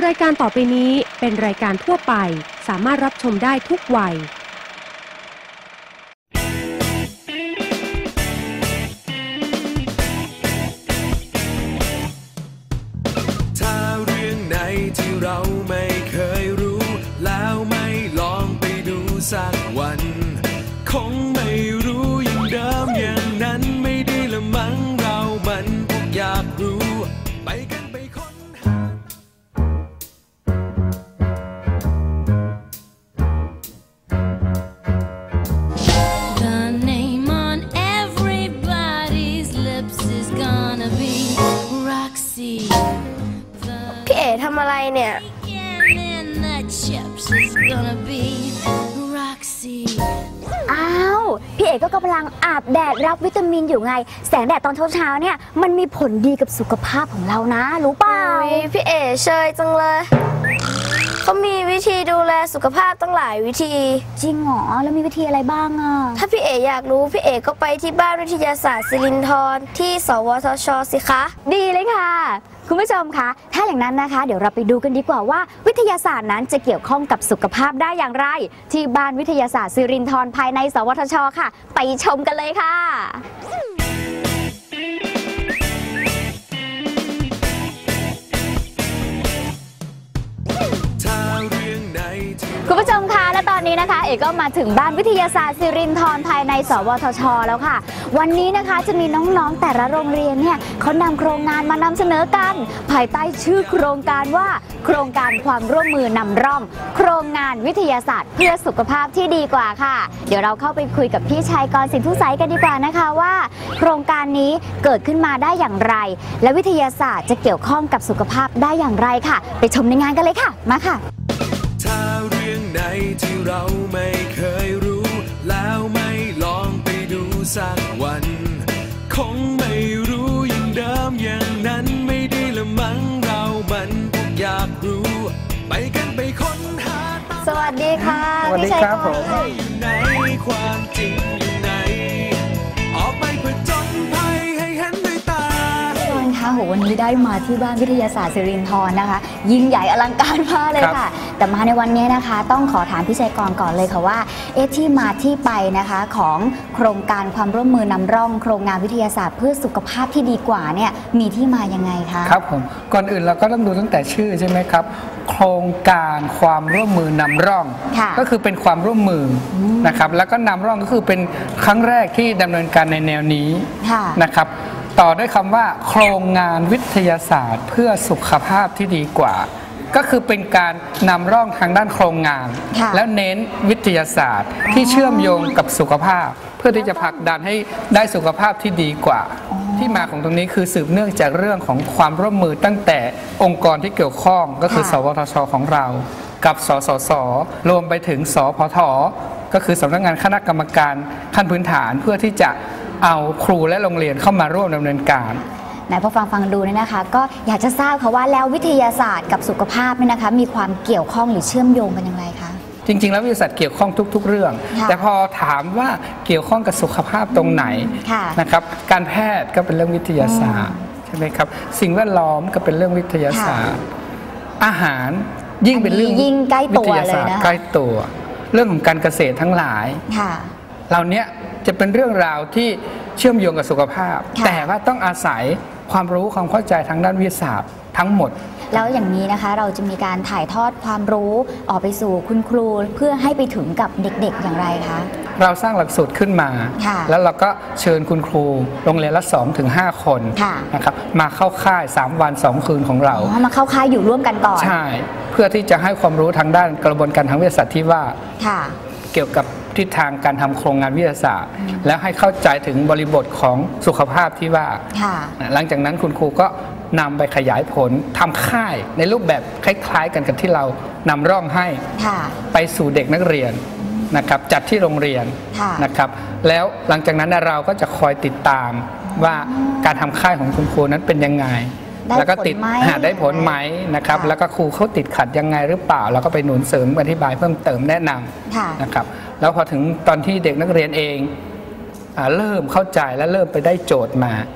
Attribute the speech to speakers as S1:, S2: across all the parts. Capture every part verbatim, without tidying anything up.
S1: รายการต่อไปนี้เป็นรายการทั่วไปสามารถรับชมได้ทุกวัย
S2: ถ้าเรื่องไหนที่เราไม่เคยรู้แล้วไม่ลองไปดูสักวันคงไม่รู้อย่างเดิมอย่างนั้นไม่ดีละมั้งเรามันพวกอยากรู้ไปกันไปค้นหา
S3: พี่เอ๋ทำอะไรเนี่ย
S4: อ้าวพี่เอ๋ก็กำลังอาบแดดรับวิตามินอยู่ไงแสงแดดตอนเช้าๆเนี่ยมันมีผลดีกับสุขภาพของเรานะรู้เปล่า
S3: พี่เอ๋เชยจังเลยเขามีวิธีดูแลสุขภาพตั้งหลายวิธี
S4: จริงเหรอแล้วมีวิธีอะไรบ้างอ่ะ
S3: ถ้าพี่เอ๋อยากรู้พี่เอ๋ก็ไปที่บ้านวิทยาศาสตร์ศิรินธรที่สวทช.สิคะ
S4: ดีเลยค่ะคุณผู้ชมคะถ้าอย่างนั้นนะคะเดี๋ยวเราไปดูกันดีกว่าว่าวิทยาศาสตร์นั้นจะเกี่ยวข้องกับสุขภาพได้อย่างไรที่บ้านวิทยาศาสตร์ศิรินธรภายในสวทช.ค่ะไปชมกันเลยค่ะคุณผู้ชมคะและตอนนี้นะคะเอกก็มาถึงบ้านวิทยาศาสตร์ศิรินธรภายในสวทช.แล้วค่ะวันนี้นะคะจะมีน้องๆแต่ละโรงเรียนเนี่ยเขานำโครงงานมานำเสนอกันภายใต้ชื่อโครงการว่าโครงการความร่วมมือนำร่องโครงงานวิทยาศาสตร์เพื่อสุขภาพที่ดีกว่าค่ะเดี๋ยวเราเข้าไปคุยกับพี่ชัยกรสินทุไสกันดีกว่านะคะว่าโครงการนี้เกิดขึ้นมาได้อย่างไรและวิทยาศาสตร์จะเกี่ยวข้องกับสุขภาพได้อย่างไรค่ะไปชมในงานกันเลยค่ะมาค่ะ
S2: ถ้าเรื่องไหนที่เราไม่เคยรู้แล้วไม่ลองไปดูสักวันคงไม่รู้อย่างเดิมอย่างนั้นไม่ดีละมั้งเรามันพวกอยากรู้ไปกันไปค้นหา
S4: สวัสดีค่ะ
S5: สวัสดีครับผม
S2: อยู่ในความจริงอยู่ไหนออกไปผจญภัยให้เห็นด้วยตา
S4: ค่ะโหวันนี้ได้มาที่บ้านวิทยาศาสตร์ศิรินธรนะคะยิ่งใหญ่อลังการมากเลยค่ะแต่มาในวันนี้นะคะต้องขอถามพี่ชัยกรก่อนเลยค่ะว่าเอ๊ะที่มาที่ไปนะคะของโครงการความร่วมมือนำร่องโครงงานวิทยาศาสตร์เพื่อสุขภาพที่ดีกว่าเนี่ยมีที่มายังไงคะ
S5: ครับผมก่อนอื่นเราก็ต้องดูตั้งแต่ชื่อใช่ไหมครับโครงการความร่วมมือนำร่องก็คือเป็นความร่วมมือนะครับแล้วก็นำร่องก็คือเป็นครั้งแรกที่ดำเนินการในแนวนี้นะครับต่อด้วยคำว่าโครงงานวิทยาศาสตร์เพื่อสุขภาพที่ดีกว่าก็คือเป็นการนำร่องทางด้านโครงงานแล้วเน้นวิทยาศาสตร์ที่เชื่อมโยงกับสุขภาพเพื่อที่จะผลักดันให้ได้สุขภาพที่ดีกว่าที่มาของตรงนี้คือสืบเนื่องจากเรื่องของความร่วมมือตั้งแต่องค์กรที่เกี่ยวข้องก็คือสวทช.ของเรากับสสส.รวมไปถึงสพท.ก็คือสำนักงานคณะกรรมการขั้นพื้นฐานเพื่อที่จะเอาครูและโรงเรียนเข้ามาร่วมดำเนินการ
S4: ไหนพอฟังฟังดูเนี่ยนะคะก็อยากจะทราบค่ะว่าแล้ววิทยาศาสตร์กับสุขภาพเนี่ยนะคะมีความเกี่ยวข้องหรือเชื่อมโยงกันอย่างไรคะ
S5: จริงๆแล้ววิทยาศาสตร์เกี่ยวข้องทุกๆเรื่องแต่พอถามว่าเกี่ยวข้องกับสุขภาพตรงไหนนะครับการแพทย์ก็เป็นเรื่องวิทยาศาสตร์ใช่ไหมครับสิ่งแวดล้อมก็เป็นเรื่องวิทยาศาสตร์อาหารยิ่งเป็นเรื่องวิทยาศาสตร์ใกล้ตัวเรื่องของการเกษตรทั้งหลายเหล่านี้จะเป็นเรื่องราวที่เชื่อมโยงกับสุขภาพแต่ว่าต้องอาศัยความรู้ความเข้าใจทางด้านวิทยาศาสตร์ทั้งหมด
S4: แล้วอย่างนี้นะคะเราจะมีการถ่ายทอดความรู้ออกไปสู่คุณครูเพื่อให้ไปถึงกับเด็กๆอย่างไรคะ
S5: เราสร้างหลักสูตรขึ้นมาแล้วเราก็เชิญคุณครูโรงเรียนละ สองถึงห้า คนนะครับมาเข้าค่ายสามวันสองคืนของเรา
S4: มาเข้าค่ายอยู่ร่วมกันก่อน
S5: ใช่เพื่อที่จะให้ความรู้ทางด้านกระบวนการทางวิทยาศาสตร์ที่ว่าเกี่ยวกับทิศทางการทำโครงงานวิทยาศาสตร์แล้วให้เข้าใจถึงบริบทของสุขภาพที่ว่าหลังจากนั้นคุณครูก็นำไปขยายผลทำค่ายในรูปแบบคล้ายๆกันกับที่เรานำร่องให้ไปสู่เด็กนักเรียนนะครับจัดที่โรงเรียนนะครับแล้วหลังจากนั้นเราก็จะคอยติดตามว่าการทำค่ายของคุณครูนั้นเป็นยังไงแล้วก็ติดหาได้ผลไหมนะครับแล้วก็ครูเขาติดขัดยังไงหรือเปล่าเราก็ไปหนุนเสริมอธิบายเพิ่มเติมแนะนำนะครับแล้วพอถึงตอนที่เด็กนักเรียนเองเริ่มเข้าใจและเริ่มไปได้โจทย์มา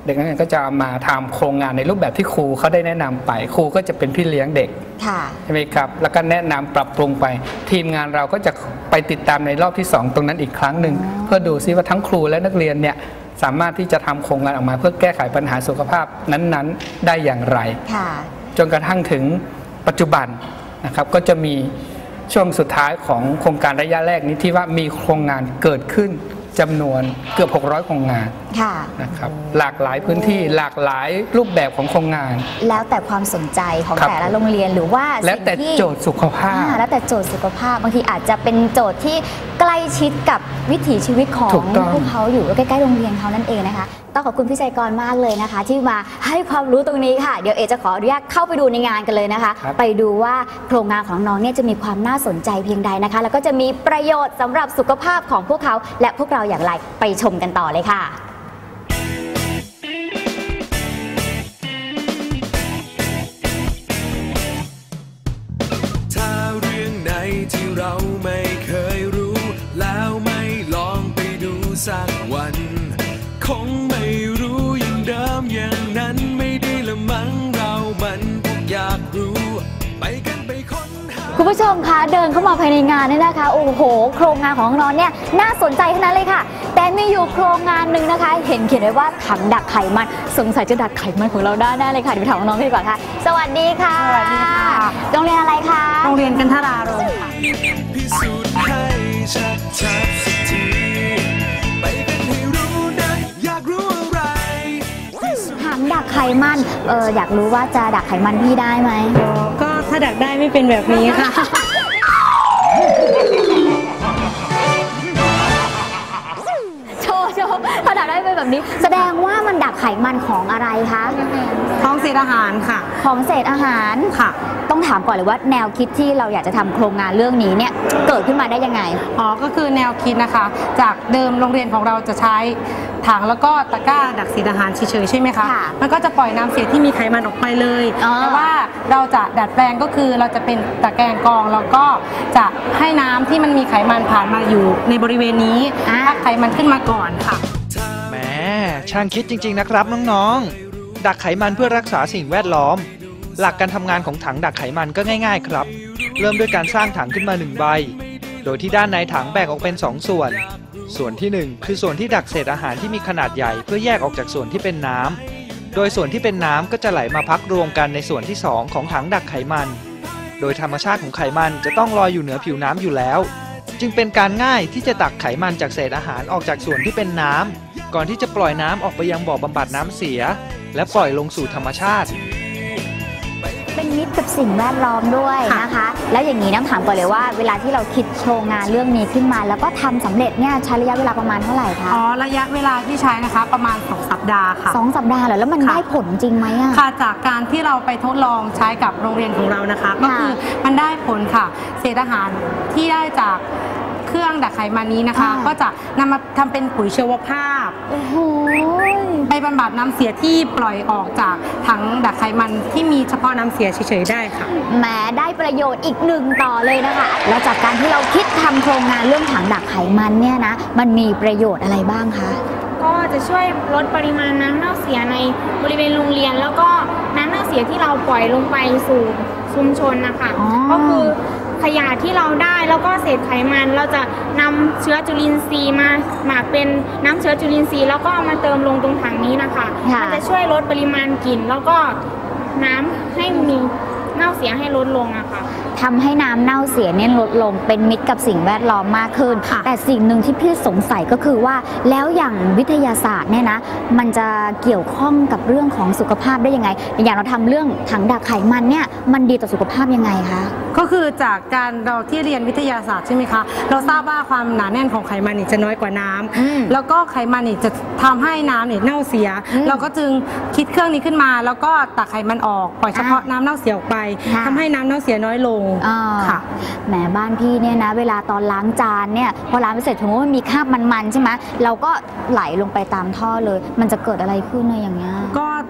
S5: เด็กนักเรียนก็จะมาทำโครงงานในรูปแบบที่ครูเขาได้แนะนำไปครูก็จะเป็นพี่เลี้ยงเด็กใช่ไหมครับแล้วก็แนะนำปรับปรุงไปทีมงานเราก็จะไปติดตามในรอบที่สองตรงนั้นอีกครั้งหนึ่งเพื่อดูซิว่าทั้งครูและนักเรียนเนี่ยสามารถที่จะทำโครงงานออกมาเพื่อแก้ไขปัญหาสุขภาพนั้นๆได้อย่างไรจนกระทั่งถึงปัจจุบันนะครับก็จะมีช่วงสุดท้ายของโครงการระยะแรกนี้ที่ว่ามีโครงงานเกิดขึ้นจำนวนเกือบหกร้อยโครงงานนะครับหลากหลายพื้นที่หลากหลายรูปแบบของโครงงาน
S4: แล้วแต่ความสนใจของแต่ละโรงเรียนหรือว่า
S5: แล้วแต่โจทย์สุขภาพ
S4: แล้วแต่โจทย์สุขภาพบางทีอาจจะเป็นโจทย์ที่ใกล้ชิดกับวิถีชีวิตของพวกเขาอยู่ใกล้ๆโรงเรียนเขานั่นเองนะคะต้องขอบคุณพี่ชัยกรมากเลยนะคะที่มาให้ความรู้ตรงนี้ค่ะเดี๋ยวเอจะขออนุญาตเข้าไปดูในงานกันเลยนะคะไปดูว่าโครงงานของน้องเนี่ยจะมีความน่าสนใจเพียงใดนะคะแล้วก็จะมีประโยชน์สำหรับสุขภาพของพวกเขาและพวกเราอย่างไรไปชมกันต่อเลยค่ะ
S2: ถ้าเรื่องไหนที่เราไม่เคยรู้แล้วไม่ลองไปดูสักวันคงไม่รู้อย่างเดิมอย่างนั้นไม่ได้ละมั้งเรามันพวกอยากรู้ไปกันไปค้นหา
S4: คุณผู้ชมคะเดินเข้ามาภายในงานเนี่ยนะคะโอ้โหโครงงานของน้องเนี่ยน่าสนใจทั้งนั้นเลยค่ะแต่มีอยู่โครงงานหนึ่งนะคะเห็นเขียนไว้ว่าถังดักไขมันสงสัยจะดักไขมันของเราได้แน่เลยค่ะเดี๋ยวถามน้องดีกว่าค่ะสวัสดีค่ะ
S6: สวัสดีค่ะ
S4: โรงเรียนอะไรคะ
S6: โรงเรียนกันทรารมณ์ค่ะ
S2: พิสูจน์ให้ชัดชัดสักทีไปกันให้รู้นะอยากรู้อะไร
S4: ถังดักไขมันเอออยากรู้ว่าจะดักไขมันพี่ได้ไหม
S6: ก็ถ้าดักได้ไม่เป็นแบบนี้ค่ะ
S4: โชว์โชว์ถ้าดักได้เป็นแบบนี้แสดงว่ามันดักไขมันของอะไรคะ
S6: ของเศษอาหารค่ะ
S4: ของเศษอาหาร
S6: ค่ะ
S4: ต้องถามก่อนเลยว่าแนวคิดที่เราอยากจะทำโครงงานเรื่องนี้เนี่ยเกิดขึ้นมาได้ยังไง
S6: อ๋อก็คือแนวคิดนะคะจากเดิมโรงเรียนของเราจะใช้ถังแล้วก็ตะกร้าดักเศษอาหารเฉยๆใช่ไหมคะมันก็จะปล่อยน้ำเศษที่มีไขมันออกไปเลยแต่ว่าเราจะดัดแปลงก็คือเราจะเป็นตะแกรงกรองแล้วก็จะให้น้ำที่มันมีไขมันผ่านมาอยู่ในบริเวณนี้พักไขมันขึ้นมาก่อนค่ะ
S7: แหมช่างคิดจริงๆนะครับน้องๆดักไขมันเพื่อรักษาสิ่งแวดล้อมหลักการทำงานของถังดักไขมันก็ง่ายๆครับเริ่มด้วยการสร้างถังขึ้นมาหนึ่งใบโดยที่ด้านในถังแบ่งออกเป็นสองส่วนส่วนที่หนึ่งคือส่วนที่ดักเศษอาหารที่มีขนาดใหญ่เพื่อแยกออกจากส่วนที่เป็นน้ำโดยส่วนที่เป็นน้ำก็จะไหลมาพักรวมกันในส่วนที่สองของถังดักไขมันโดยธรรมชาติของไขมันจะต้องลอยอยู่เหนือผิวน้ำอยู่แล้วจึงเป็นการง่ายที่จะตักไขมันจากเศษอาหารออกจากส่วนที่เป็นน้ำก่อนที่จะปล่อยน้ำออกไปยังบ่อบำบัดน้ำเสียและปล่อยลงสู่ธรรมชาติ
S4: เป็นมิตรกับสิ่งแวดล้อมด้วยนะคะแล้วอย่างนี้น้ำถามก่อนเลยว่าเวลาที่เราคิดโครงงานเรื่องนี้ขึ้นมาแล้วก็ทำสำเร็จเนี่ยใช้ระยะเวลาประมาณเท่าไหร่คะ
S6: อ๋อระยะเวลาที่ใช้นะคะประมาณสองสัปดาห์ค่ะ
S4: สองสัปดาห์เหรอแล้วมันได้ผลจริงไหมอะ
S6: ค่ะจากการที่เราไปทดลองใช้กับโรงเรียนของเรานะคะก็คือมันได้ผลค่ะเศษอาหารที่ได้จากเครื่องดักไขมันนี้นะคะก็จะนำมาทำเป็นปุ๋ยชีวภาพไปบำบัดน้ำเสียที่ปล่อยออกจากถังดักไขมันที่มีเฉพาะน้ำเสียเฉยๆได้ค่ะ
S4: แหมได้ประโยชน์อีกหนึ่งต่อเลยนะคะแล้วจากการที่เราคิดทำโครงงานเรื่องถังดักไขมันเนี่ยนะมันมีประโยชน์อะไรบ้างคะ
S8: ก็จะช่วยลดปริมาณน้ำเน่าเสียในบริเวณโรงเรียนแล้วก็น้ำเน่าเสียที่เราปล่อยลงไปสู่ชุมชนนะคะก็คือขยะที่เราได้แล้วก็เศษไขมันเราจะนำเชื้อจุลินทรีย์มาหมักเป็นน้ำเชื้อจุลินทรีย์แล้วก็เอามาเติมลงตรงถังนี้นะคะมันจะช่วยลดปริมาณกลิ่นแล้วก็น้ำให้มีเน่าเสียให้ลดลงอะค่ะ
S4: ทำให้น้ำเน่าเสียเนี่ยลดลงเป็นมิตรกับสิ่งแวดล้อมมากขึ้นแต่สิ่งหนึ่งที่พี่สงสัยก็คือว่าแล้วอย่างวิทยาศาสตร์เนี่ยนะมันจะเกี่ยวข้องกับเรื่องของสุขภาพได้ยังไงอย่างเราทำเรื่องถังดักไขมันเนี่ยมันดีต่อสุขภาพยังไงคะ
S6: ก็คือจากการเราที่เรียนวิทยาศาสตร์ใช่ไหมคะเราทราบว่าความหนาแน่นของไขมันนี่จะน้อยกว่าน้ำแล้วก็ไขมันนี่จะทำให้น้ำนี่เน่าเสียเราก็จึงคิดเครื่องนี้ขึ้นมาแล้วก็ตักไขมันออกปล่อยเฉพาะน้ำเน่าเสียออกไปทำให้น้ำเน่าเสียน้อยลงค่ะ
S4: แหมบ้านพี่เนี่ยนะเวลาตอนล้างจานเนี่ยพอล้างไปเสร็จถึงว่ามันมีคราบมันๆใช่ไหมเราก็ไหลลงไปตามท่อเลยมันจะเกิดอะไรขึ้นในอย่างเงี้ย
S6: ก็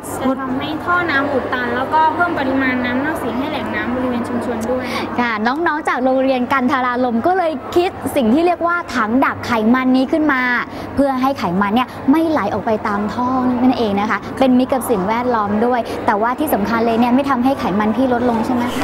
S8: จะทำให้ท่อน้ำอุดตันแล้วก็เพิ่มปริมาณน้ำเน่าเสียให้แหล่งน้ำบริเวณชุมชนด้วย
S4: ค่ะน้องๆจากโรงเรียนกันทรารมก็เลยคิดสิ่งที่เรียกว่าถังดักไขมันนี้ขึ้นมาเพื่อให้ไขมันเนี่ยไม่ไหลออกไปตามท่อนั่นเองนะคะเป็นมิตรกับสิ่งแวดล้อมด้วยแต่ว่าที่สำคัญเลยเนี่ยไม่ทำให้ไขมันพี่ลดลงใช่ไหม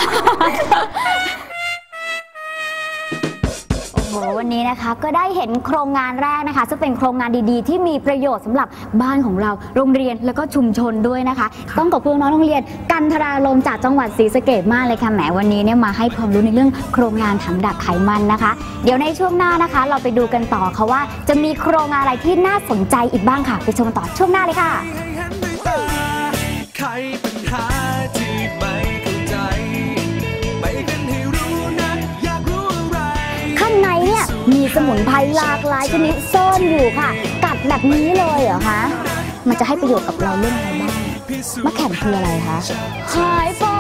S4: โอ้โหวันนี้นะคะก็ได้เห็นโครงงานแรกนะคะซึ่งเป็นโครงงานดีๆที่มีประโยชน์สำหรับบ้านของเราโรงเรียนแล้วก็ชุมชนด้วยนะคะต้องขอบคุณน้องโรงเรียนกันทรารมจากจังหวัดศรีสะเกษมากเลยค่ะแหมวันนี้เนี่ยมาให้ความรู้ในเรื่องโครงงานถังดักไขมันนะคะเดี๋ยวในช่วงหน้านะคะเราไปดูกันต่อค่ะว่าจะมีโครงงานอะไรที่น่าสนใจอีกบ้างค่ะไปชมต่อช่วงหน้าเลยค่ะ
S2: ไขปัญหาที่ไม่เข้าใจไปกันให้รู้นะอยากรู้อะไร
S4: ข้างในเนี่ยมีสมุนไพรหลากหลายชนิดซ่อนอยู่ค่ะกัดแบบนี้เลยเหรอคะมันจะให้ประโยชน์กับเราเรื่องอะไรบ้างมะแข่นคืออะไรคะหายไป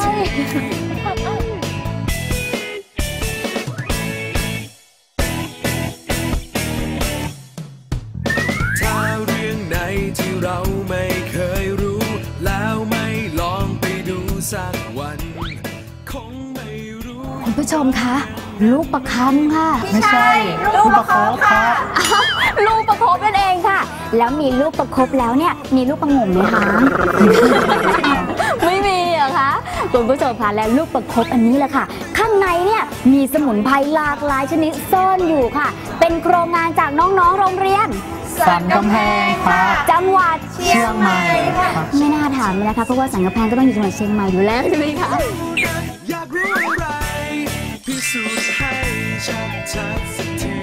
S2: ถ้าเรื่องไหนที่เราไม่เคยรู้แล้วไม่ลองไปดูสักวันคงไม่รู้
S4: คุณผู้ชมคะลูกประคำค่ะ
S5: ไม่ใช่ลูกประคบค่ะ
S4: ลูกประคบนั่นเองค่ะแล้วมีลูกประคบแล้วเนี่ยมีลูกประงมไหมคะไม่มีเหรอคะคุณผู้ชมคะและลูกประคบอันนี้แหละค่ะข้างในเนี่ยมีสมุนไพรหลากหลายชนิดซ่อนอยู่ค่ะเป็นโครงงานจากน้องๆโรงเรียน
S5: สันกำแพงค่ะ
S4: จังหวัด
S5: เชียงใหม่
S4: ไม่น่าถามเลยนะคะเพราะว่าสันกำแพงก็ต้องอยู่จังหวัดเชียงใหม่อยู่แล้วใช่ไหมคะ
S2: อยากรู้อะไรพิสูจน์ให้ชัดชัดสักที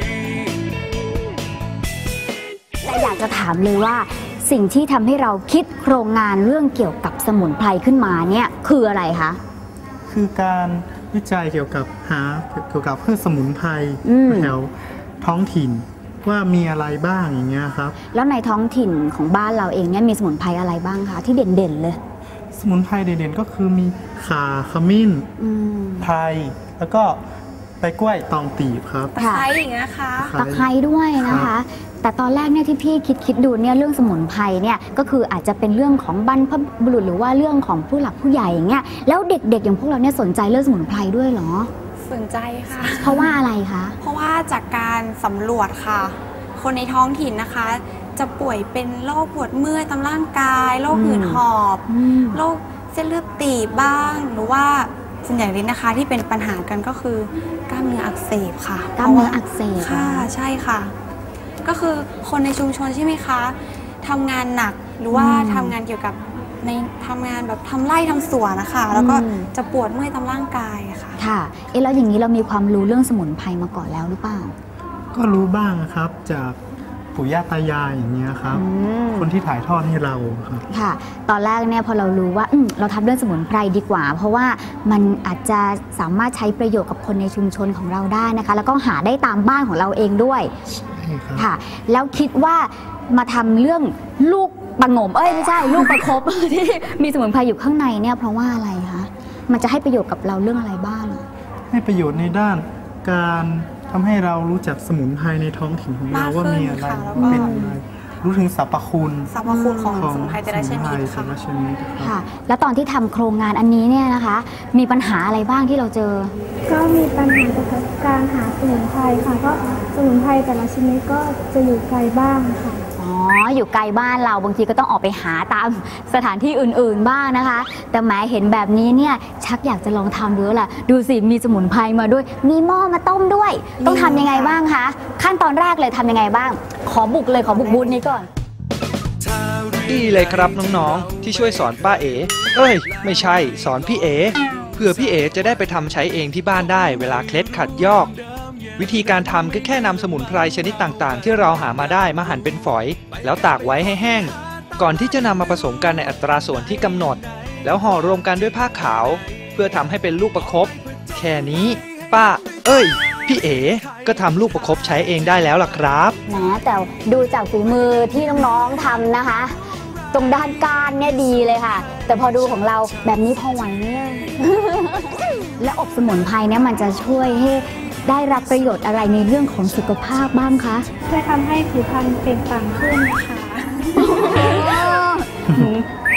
S4: และอยากจะถามเลยว่าสิ่งที่ทำให้เราคิดโครงงานเรื่องเกี่ยวกับสมุนไพรขึ้นมาเนี่ยคืออะไรคะ
S9: คือการวิจัยเกี่ยวกับหาเกี่ยวกับพืชสมุนไพรแถวท้องถิ่นว่ามีอะไรบ้างอย่างเงี้ยครับ
S4: แล้วในท้องถิ่นของบ้านเราเองเนี่ยมีสมุนไพรอะไรบ้างคะที่เด่นๆเลย
S9: สมุนไพรเด่นๆก็คือมีข่าขมิ้นไทยแล้วก็ใบกล้วยตองตีบครับ
S3: ตะไคร้อย่างเงี้ยค่ะ
S4: ตะไคร้ด้วยนะคะแต่ตอนแรกเนี่ยที่พี่คิดคิดดูเนี่ยเรื่องสมุนไพรเนี่ยก็คืออาจจะเป็นเรื่องของบรรพบุรุษหรือว่าเรื่องของผู้หลักผู้ใหญ่อย่างเงี้ยแล้วเด็กๆอย่างพวกเราเนี่ยสนใจเรื่องสมุนไพรด้วยเหรอ
S3: สนใจค่ะ
S4: เพราะว่าอะไรคะ
S3: เพราะว่าจากการสำรวจค่ะคนในท้องถิ่นนะคะจะป่วยเป็นโรคปวดเมื่อยตามร่างกายโรคหืดหอบโรคเส้นเลือดตีบบ้างหรือว่าส่วนใหญ่เลยนะคะที่เป็นปัญหากันก็คือกล้ามเนื้ออักเสบค่ะ
S4: กล้ามเนื้ออักเสบ
S3: ค่ะใช่ค่ะก็คือคนในชุมชนใช่ไหมคะทำงานหนักหรือว่าทำงานเกี่ยวกับในทำงานแบบทำไร่ทำสวนนะคะแล้วก็จะปวดเมื่อยตามร่างกายค่ะ
S4: ค่ะเอ๊ะแล้วอย่างนี้เรามีความรู้เรื่องสมุนไพรมาก่อนแล้วหรือเปล่า
S9: ก็รู้บ้างครับจากปู่ย่าตายายอย่างเงี้ยครับคนที่ถ่ายทอดให้เราครับ
S4: ค่ะตอนแรกเนี่ยพอเรารู้ว่าเราทำเรื่องสมุนไพรดีกว่าเพราะว่ามันอาจจะสามารถใช้ประโยชน์กับคนในชุมชนของเราได้นะคะแล้วก็หาได้ตามบ้านของเราเองด้วยค่ะแล้วคิดว่ามาทำเรื่องลูกประงมเอ้ยไม่ใช่ลูกประคบที่มีสมุนไพรอยู่ข้างในเนี่ยเพราะว่าอะไรคะมันจะให้ประโยชน์กับเราเรื่องอะไรบ้าง
S9: ให้ประโยชน์ในด้านการทำให้เรารู้จักสมุนไพรในท้องถิ่นของเราว่ามีอะไรเป็นอะไรรู้ถึงสรรพคุณ
S3: สรรพคุณของสมุนไพรแต่ละชนิด
S4: ค่ะแล้วตอนที่ทำโครงงานอันนี้เนี่ยนะคะมีปัญหาอะไรบ้างที่เราเจอ
S10: ก็มีปัญหาเกี่ยวกับการหาสมุนไพรค่ะเพราะสมุนไพรแต่ละชนิดก็จะอยู่ไกลบ้างค่ะ
S4: อ๋ออยู่ไกลบ้านเราบางทีก็ต้องออกไปหาตามสถานที่อื่นๆบ้างนะคะแต่แม้เห็นแบบนี้เนี่ยชักอยากจะลองทำดูแหละดูสิมีสมุนไพรมาด้วยมีหม้อมาต้มด้วยต้องทำยังไงบ้างคะขั้นตอนแรกเลยทำยังไงบ้างขอบุกเลยขอบุกบูธนี้ก่อน
S7: ดีเลยครับน้องๆที่ช่วยสอนป้าเอ๋เอ้ยไม่ใช่สอนพี่เอ๋เพื่อพี่เอ๋จะได้ไปทำใช้เองที่บ้านได้เวลาเคล็ดขัดยอกวิธีการทำก็แค่นำสมุนไพรชนิดต่างๆที่เราหามาได้มาหั่นเป็นฝอยแล้วตากไว้ให้แห้งก่อนที่จะนำมาผสมกันในอัตราส่วนที่กำหนดแล้วห่อรวมกันด้วยผ้าขาวเพื่อทำให้เป็นลูกประคบแค่นี้ป้าเอ้ยพี่เอ๋ก็ทำลูกประคบใช้เองได้แล้วล่ะครับ
S4: แหมแต่ดูจากฝีมือที่น้องๆทำนะคะตรงด้านก้านเนี่ยดีเลยค่ะแต่พอดูของเราแบบนี้พอไหวเนี่ย และอบสมุนไพรเนี่ยมันจะช่วยให้ได้รับประโยชน์อะไรในเรื่องของสุขภาพบ้างคะ
S10: ช่วยทำให้ผิวพรรณเปล่งปลั่งขึ้นนะคะ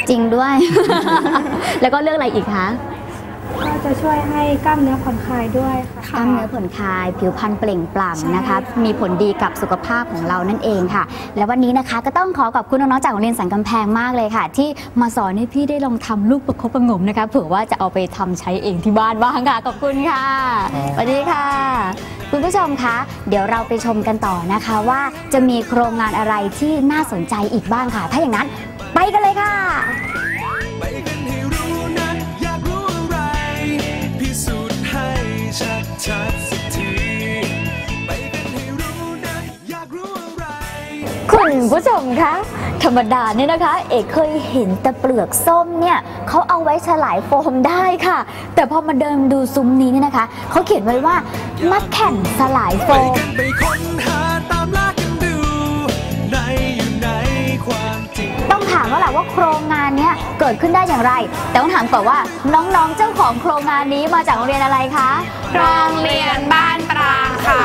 S4: จริงด้วย แล้วก็เรื่องอะไรอีกคะ
S10: ก็จะช่วยให้กล้ามเนื้อผ่อนคลายด้วยค่ะ
S4: กล้ามเนื้อผ่อนคลายผิวพรรณเปล่งปลั่งนะคะมีผลดีกับสุขภาพของเรานั่นเองค่ะและวันนี้นะคะก็ต้องขอขอบคุณน้องๆจากโรงเรียนสันกำแพงมากเลยค่ะที่มาสอนให้พี่ได้ลองทำลูกประคบประงมนะคะเผื่อว่าจะเอาไปทำใช้เองที่บ้านบ้างค่ะขอบคุณค่ะสวัสดีค่ะคุณผู้ชมคะเดี๋ยวเราไปชมกันต่อนะคะว่าจะมีโครงงานอะไรที่น่าสนใจอีกบ้างค่ะถ้าอย่างนั้นไปกันเลยค่ะ
S2: ไปกันให้รู้นะอยากรู้อะไรพิสูจน์ให้ชัดชัดสักทีไปกันให้รู้นะอยากรู้อะไร
S4: คุณผู้ชมคะธรรมดาเนี่ยนะคะเอกเคยเห็นแต่เปลือกส้มเนี่ยเขาเอาไว้ฉลายโฟมได้ค่ะแต่พอมาเดินดูซุ้มนี้เนี่ยนะคะเขาเขียนไว้ว่ามัดแข่นสลายโฟม
S2: ไปค้นหาตามล่ากันดูในอยู่ในความจริง
S4: ต้องถามว่าแหละว่าโครงงานนี้เกิดขึ้นได้อย่างไรแต่ต้องถามก่อนว่าน้องๆเจ้าของโครงงานนี้มาจากโรงเรียนอะไรคะ
S3: โรงเรียนบ้านปรางค่ะ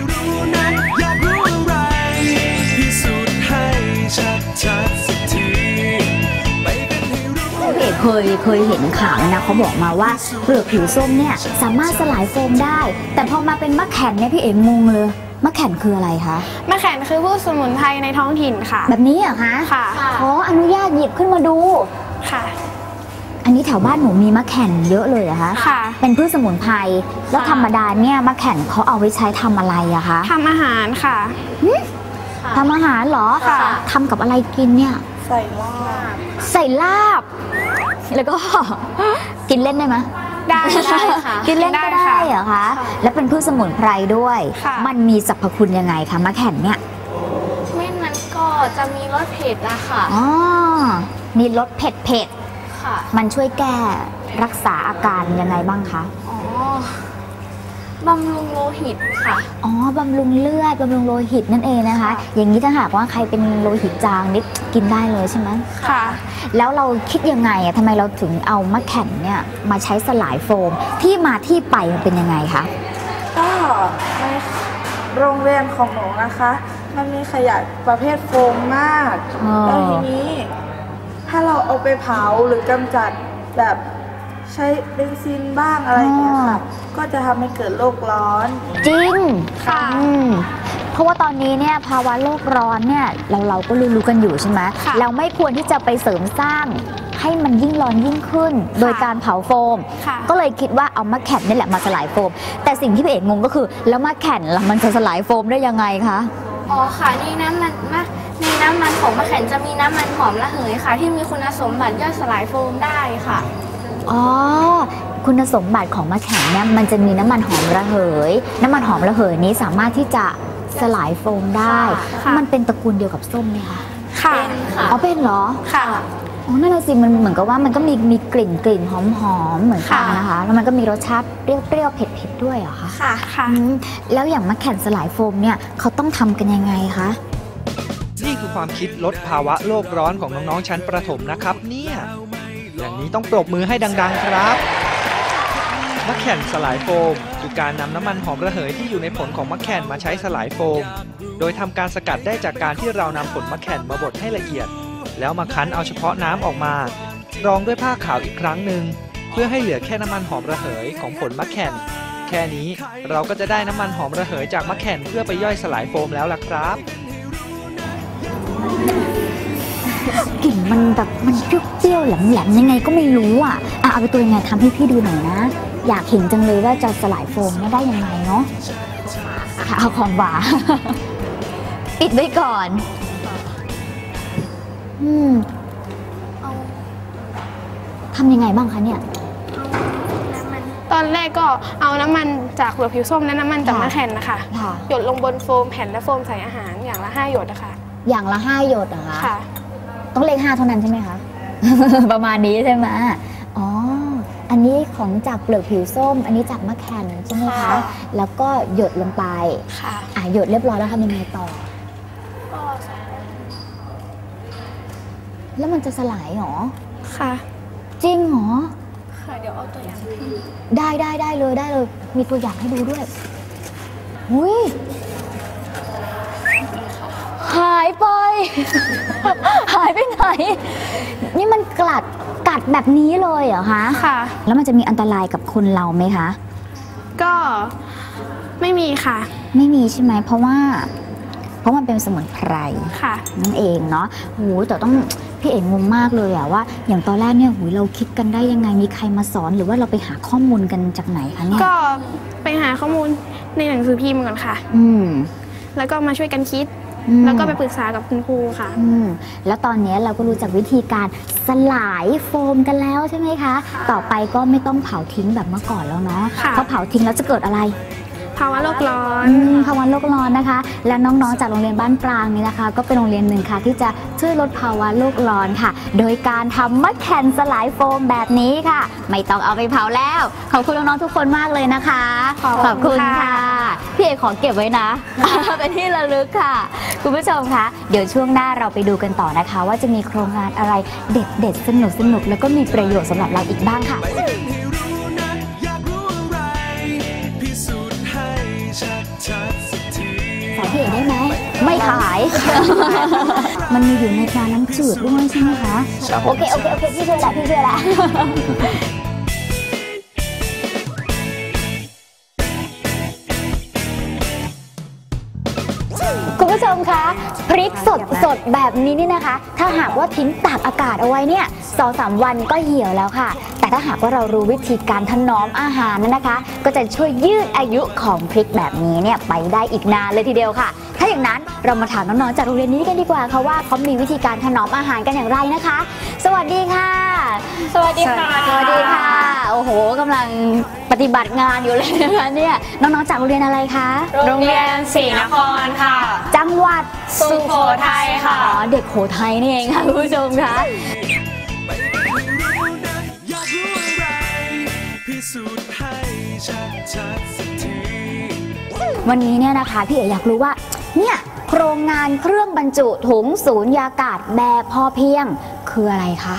S4: พี่เอกเคยเคยเห็นข่าวนะเขาบอกมาว่าเปลือกผิวส้มเนี่ยสามารถสลายโฟมได้แต่พอมาเป็นมะแข่นเนี่ยพี่เอกงงเลยมะแข่นคืออะไรคะ
S3: มะแข่นคือพืชสมุนไพรในท้องถิ่นค่ะ
S4: แบบนี้เหรอคะ
S3: ค่ะ
S4: ขออนุญาตหยิบขึ้นมาดู
S3: ค่ะ
S4: อันนี้แถวบ้านหนูมีมะแข่นเยอะเลยเหรอคะ
S3: ค่ะ
S4: เป็นพืชสมุนไพรแล้วธรรมดาเนี่ยมะแข่นเขาเอาไว้ใช้ทำอะไรอะคะ
S3: ทำอาหารค่ะ
S4: ทำอาหารเหรอ
S3: ค่ะ
S4: ทำกับอะไรกินเนี่ย
S3: ใส่ลาบ
S4: ใส่ลาบแล้วก็กินเล่นได้ไหม
S3: ได้ค่ะ
S4: กินเล่นก็ได้เหรอคะแล้วเป็นพืชสมุนไพรด้วยมันมีสรรพคุณยังไงคะมะแข่นเนี่ย
S3: เม็ดมันก็จะมีรสเผ็ดนะคะ
S4: อ๋อมีรสเผ็ดเผ็ด
S3: ค่ะ
S4: มันช่วยแก้รักษาอาการยังไงบ้างคะ
S3: อ๋อบำรุงโลหิตค่ะ
S4: อ๋อบำรุงเลือดบำรุงโลหิตนั่นเองนะคะอย่างนี้ถ้าหากว่าใครเป็นโลหิตจางนิดกินได้เลยใช่ไหม
S3: ค่ะ
S4: แล้วเราคิดยังไงอะทำไมเราถึงเอามะแข่นเนี่ยมาใช้สลายโฟมที่มาที่ไปมันเป็นยังไงคะ
S11: ก็ในโรงเรียนของหนูนะคะมันมีขยะประเภทโฟมมากแล้วทีนี้ถ้าเราเอาไปเผาหรือกำจัดแบบใช้เบนซินบ้างอะไรอย่างเงี้ยค่ะก็จะทำให้เกิดโลกร้อน
S4: จริง
S3: ค่ะ
S4: เพราะว่าตอนนี้เนี่ยภาวะโลกร้อนเนี่ยเราเราก็รู้ๆกันอยู่ใช่ไหมเราไม่ควรที่จะไปเสริมสร้างให้มันยิ่งร้อนยิ่งขึ้นโดยการเผาโฟมก็เลยคิดว่าเอามะแข่นนี่แหละมาสลายโฟมแต่สิ่งที่พี่เอกงงก็คือแล้วมะแข่นล่ะมันจะสลายโฟมได้ยังไงคะ
S3: อ๋อค่ะในน้ำมันมะในน้ำมันของมะแข่นจะมีน้ำมันหอมระเหยค่ะที่มีคุณสมบัติย่อยสลายโฟมได้ค่ะ
S4: อ๋อคุณสมบัติของมะแข่นเนี่ยมันจะมีน้ำมันหอมระเหยน้ำมันหอมระเหยนี้สามารถที่จะสลายโฟมได้มันเป็นตระกูลเดียวกับส้มไหมคะ
S3: ค่ะเป็นค่ะ
S4: อ๋อเป็นเหรอ
S3: ค่ะ
S4: อ๋อนั่นแหละสิมันเหมือนกับว่ามันก็มีมีกลิ่นกลิ่นหอมหอมเหมือนกันนะคะแล้วมันก็มีรสชาติเปรี้ยวๆเผ็ดๆด้วยเหรอคะ
S3: ค่ะค่ะ
S4: แล้วอย่างมะแข่นสลายโฟมเนี่ยเขาต้องทำกันยังไงคะ
S7: นี่คือความคิดลดภาวะโลกร้อนของน้องๆชั้นประถมนะครับเนี่ยอย่างนี้ต้องปรบมือให้ดังๆครับมะแข่นสลายโฟมคือการนำน้ำมันหอมระเหยที่อยู่ในผลของมะแข่นมาใช้สลายโฟมโดยทำการสกัดได้จากการที่เรานำผลมะแข่นมาบดให้ละเอียดแล้วมาคั้นเอาเฉพาะน้ำออกมารองด้วยผ้าขาวอีกครั้งหนึ่งเพื่อให้เหลือแค่น้ำมันหอมระเหยของผลมะแข่นแค่นี้เราก็จะได้น้ำมันหอมระเหยจากมะแข่นเพื่อไปย่อยสลายโฟมแล้วล่ะครับ
S4: กลิ่นมันแบบมันเปรี้ยวๆแหลมๆยังไงก็ไม่รู้อ่ะอ่ะเอาไปตัวยังไงทำให้พี่ดูหน่อยนะอยากเห็นจังเลยว่าจะสลายโฟมได้ยังไงเนาะเอาของหวานปิดไว้ก่อนอืมทำยังไงบ้างคะเนี่ย
S3: ตอนแรกก็เอาน้ำมันจากเปลือกผิวส้มและน้ำมันจากมะแข่นนะคะหยดลงบนโฟมแผ่นและโฟมใส่อาหารอย่างละห้าหยดนะคะ
S4: อย่างละห้าหยดเหรอคะ
S3: ค่ะ
S4: ต้องเลขห้าเท่านั้นใช่ไหมคะ ประมาณนี้ใช่ไหมอ๋ออันนี้ของจากเปลือกผิวส้มอันนี้จากมะแข่นใช่ไหมคะแล้วก็หยดลงไป
S3: ค่ะ
S4: อ่ะหยดเรียบร้อยแล้วทำยังไงต่อแล้วมันจะสลายหรอ
S3: ค่ะ
S4: จริงหรอ
S3: ค่ะเดี๋ยวเอาตัวอย่าง
S4: ได้ได้ได้เลยได้เลยมีตัวอย่างให้ดูด้วยอุ้ยหายไป หายไปไหนนี่มันกัดกัดแบบนี้เลยเหรอคะ
S10: ค่ะ
S4: แล้วมันจะมีอันตรายกับคนเราไหมคะ
S10: ก็ไม่มีค่ะ
S4: ไม่มีใช่ไหมเพราะว่าเพราะมันเป็นสมุนไพร
S10: ค่ะ
S4: นั่นเองเนาะโหแต่ต้องพี่เอ๋งงมากเลยอะว่าอย่างตอนแรกเนี่ยหูเราคิดกันได้ยังไงมีใครมาสอนหรือว่าเราไปหาข้อมูลกันจากไหนคะเนี่ย
S10: ก็ไปหาข้อมูลในหนังสือพิมพ์ก่อนค่ะ
S4: อืม
S10: แล้วก็มาช่วยกันคิดแล้วก็ไปปรึกษากับคุณครูค่ะ
S4: อืมแล้วตอนนี้เราก็รู้จักวิธีการสลายโฟมกันแล้วใช่ไหมคะต่อไปก็ไม่ต้องเผาทิ้งแบบเมื่อก่อนแล้วเนาะเพราะเผาทิ้งแล้วจะเกิดอะไร
S10: ภาวะโลกร้อน
S4: ภาวะโลกร้อนนะคะและน้องๆจากโรงเรียนบ้านปรางนี่นะคะก็เป็นโรงเรียนหนึ่งค่ะที่จะช่วยลดภาวะโลกร้อนค่ะโดยการทำมะแข่นสลายโฟมแบบนี้ค่ะไม่ต้องเอาไปเผาแล้วขอบคุณน้องๆทุกคนมากเลยนะคะขอบคุณค่ะพี่เอกขอเก็บไว้นะเป็นที่ระลึกค่ะคุณผู้ชมคะเดี๋ยวช่วงหน้าเราไปดูกันต่อนะคะว่าจะมีโครงงานอะไรเด็ดๆสนุกๆแล้วก็มีประโยชน์สำหรับเราอีกบ้างค่ะขายพี่เอ๋ได้ไหมไม่ขาย มันมีอยู่ในปลาน้ำจืดด้วยใช่ไหมคะโอเคโอเคโอเคพี่ช่วยละพี่ช่วยละคุณผู้ชมคะพริกสดสดแบบนี้นี่นะคะถ้าหากว่าทิ้งตากอากาศเอาไว้เนี่ยสองสามวันก็เหี่ยวแล้วค่ะแต่ถ้าหากว่าเรารู้วิธีการถนอมอาหารนั่นนะคะก็จะช่วยยืดอายุของพริกแบบนี้เนี่ยไปได้อีกนานเลยทีเดียวค่ะถ้าอย่างนั้นเรามาถามน้องๆจากโรงเรียนนี้กันดีกว่าค่ะว่าเขามีวิธีการถนอมอาหารกันอย่างไรนะคะสวัสดีค่ะ
S8: สวัสดีค่ะ
S4: สวัสดีค่ะโอ้โหกำลังปฏิบัติงานอยู่เลยนะคะเนี่ยน้องๆจากโรงเรียนอะไรคะ
S8: โรงเรียนศรีนครค่ะ
S4: จังหวัด
S8: สุโขทัยค่ะ
S4: อ๋อเด็กโขทัยนี่เองค่ะคุณผู้ชมคะวันนี้เนี่ยนะคะพี่เอ๋อยากรู้ว่าเนี่ยโครงงานเครื่องบรรจุถุงสูญญากาศแบบพอเพียงคืออะไรคะ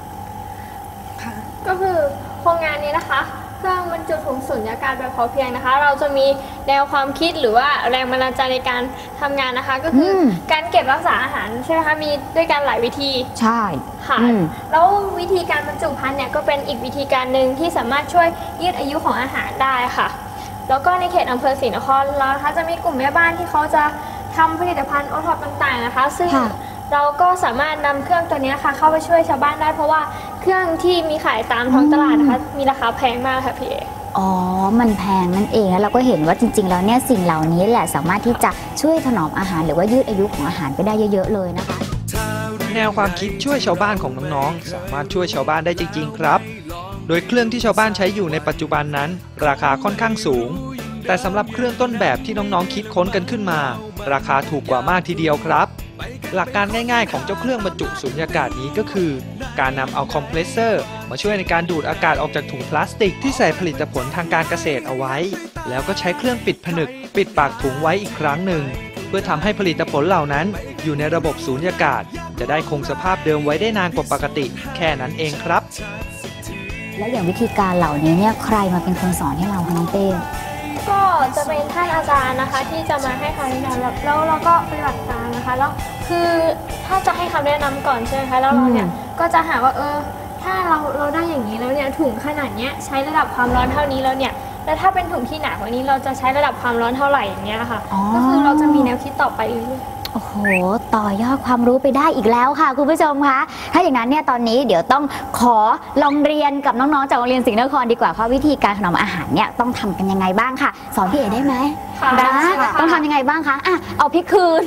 S8: ก็คือโครงงานนี้นะคะเครื่องบรรจุถุงสูญญากาศแบบพอเพียงนะคะเราจะมีแนวความคิดหรือว่าแรงบันดาลใจในการทำงานนะคะก็คือการเก็บรักษาอาหารใช่ไหมคะมีด้วยกันหลายวิธี
S4: ใช่
S8: ค่ะแล้ววิธีการบรรจุภัณฑ์เนี่ยก็เป็นอีกวิธีการหนึ่งที่สามารถช่วยยืดอายุของอาหารได้ค่ะแล้วก็ในเขตอำเภอศรีนครเรานะคะจะมีกลุ่มแม่บ้านที่เขาจะทำผลิตภัณฑ์โอท็อปต่างๆนะคะซึ่งเราก็สามารถนำเครื่องตัวนี้ค่ะเข้าไปช่วยชาวบ้านได้เพราะว่าเครื่องที่มีขายตามท้องตลาดนะคะมีราคาแพงมากค่ะพี่เอ
S4: อ๋อมันแพงนั่นเองแล้วเราก็เห็นว่าจริงๆแล้วเนี่ยสิ่งเหล่านี้แหละสามารถที่จะช่วยถนอมอาหารหรือว่ายืดอายุของอาหารไปได้เยอะๆเลยนะคะ
S7: แนวความคิดช่วยชาวบ้านของน้องๆสามารถช่วยชาวบ้านได้จริงๆครับโดยเครื่องที่ชาวบ้านใช้อยู่ในปัจจุบันนั้นราคาค่อนข้างสูงแต่สำหรับเครื่องต้นแบบที่น้องๆคิดค้นกันขึ้นมาราคาถูกกว่ามากทีเดียวครับหลักการง่ายๆของเจ้าเครื่องบรรจุสูญญากาศนี้ก็คือการนำเอาคอมเพรสเซอร์มาช่วยในการดูดอากาศออกจากถุงพลาสติกที่ใส่ผลิตผลทางการเกษตรเอาไว้แล้วก็ใช้เครื่องปิดผนึกปิดปากถุงไว้อีกครั้งหนึ่งเพื่อทำให้ผลิตผลเหล่านั้นอยู่ในระบบสูญญากาศจะได้คงสภาพเดิมไว้ได้นานกว่าปกติแค่นั้นเองครับ
S4: แล้วอย่างวิธีการเหล่านี้เนี่ยใครมาเป็นคนสอนให้เราคะน้องเป้
S8: ก็จะเป็นท่านอาจารย์นะคะที่จะมาให้คำแนะนำแล้วเราก็ปฏิบัติตามนะคะแล้วคือถ้าจะให้คำแนะนำก่อนใช่ไหมคะแล้วเราเนี่ยก็จะหาว่าเออถ้าเราเราได้อย่างนี้แล้วเนี่ยถุงขนาดเนี้ยใช้ระดับความร้อนเท่านี้แล้วเนี่ยแล้วถ้าเป็นถุงที่หนากว่านี้เราจะใช้ระดับความร้อนเท่าไหร่อย่างเงี้ยค่ะก็คือเราจะมีแนวคิดต่อไปเรื่อย
S4: โอ้โหต่อยอดความรู้ไปได้อีกแล้วค่ะคุณผู้ชมคะถ้าอย่างนั้นเนี่ยตอนนี้เดี๋ยวต้องขอลองเรียนกับน้องๆจากโรงเรียนศรีนครดีกว่าเพราะวิธีการถนอมอาหารเนี่ยต้องทำกันยังไงบ้างค่ะสอนพี่เอ๋ได้ไหมได้ต้องทำยังไงบ้างคะอ่ะเอาพริกคืน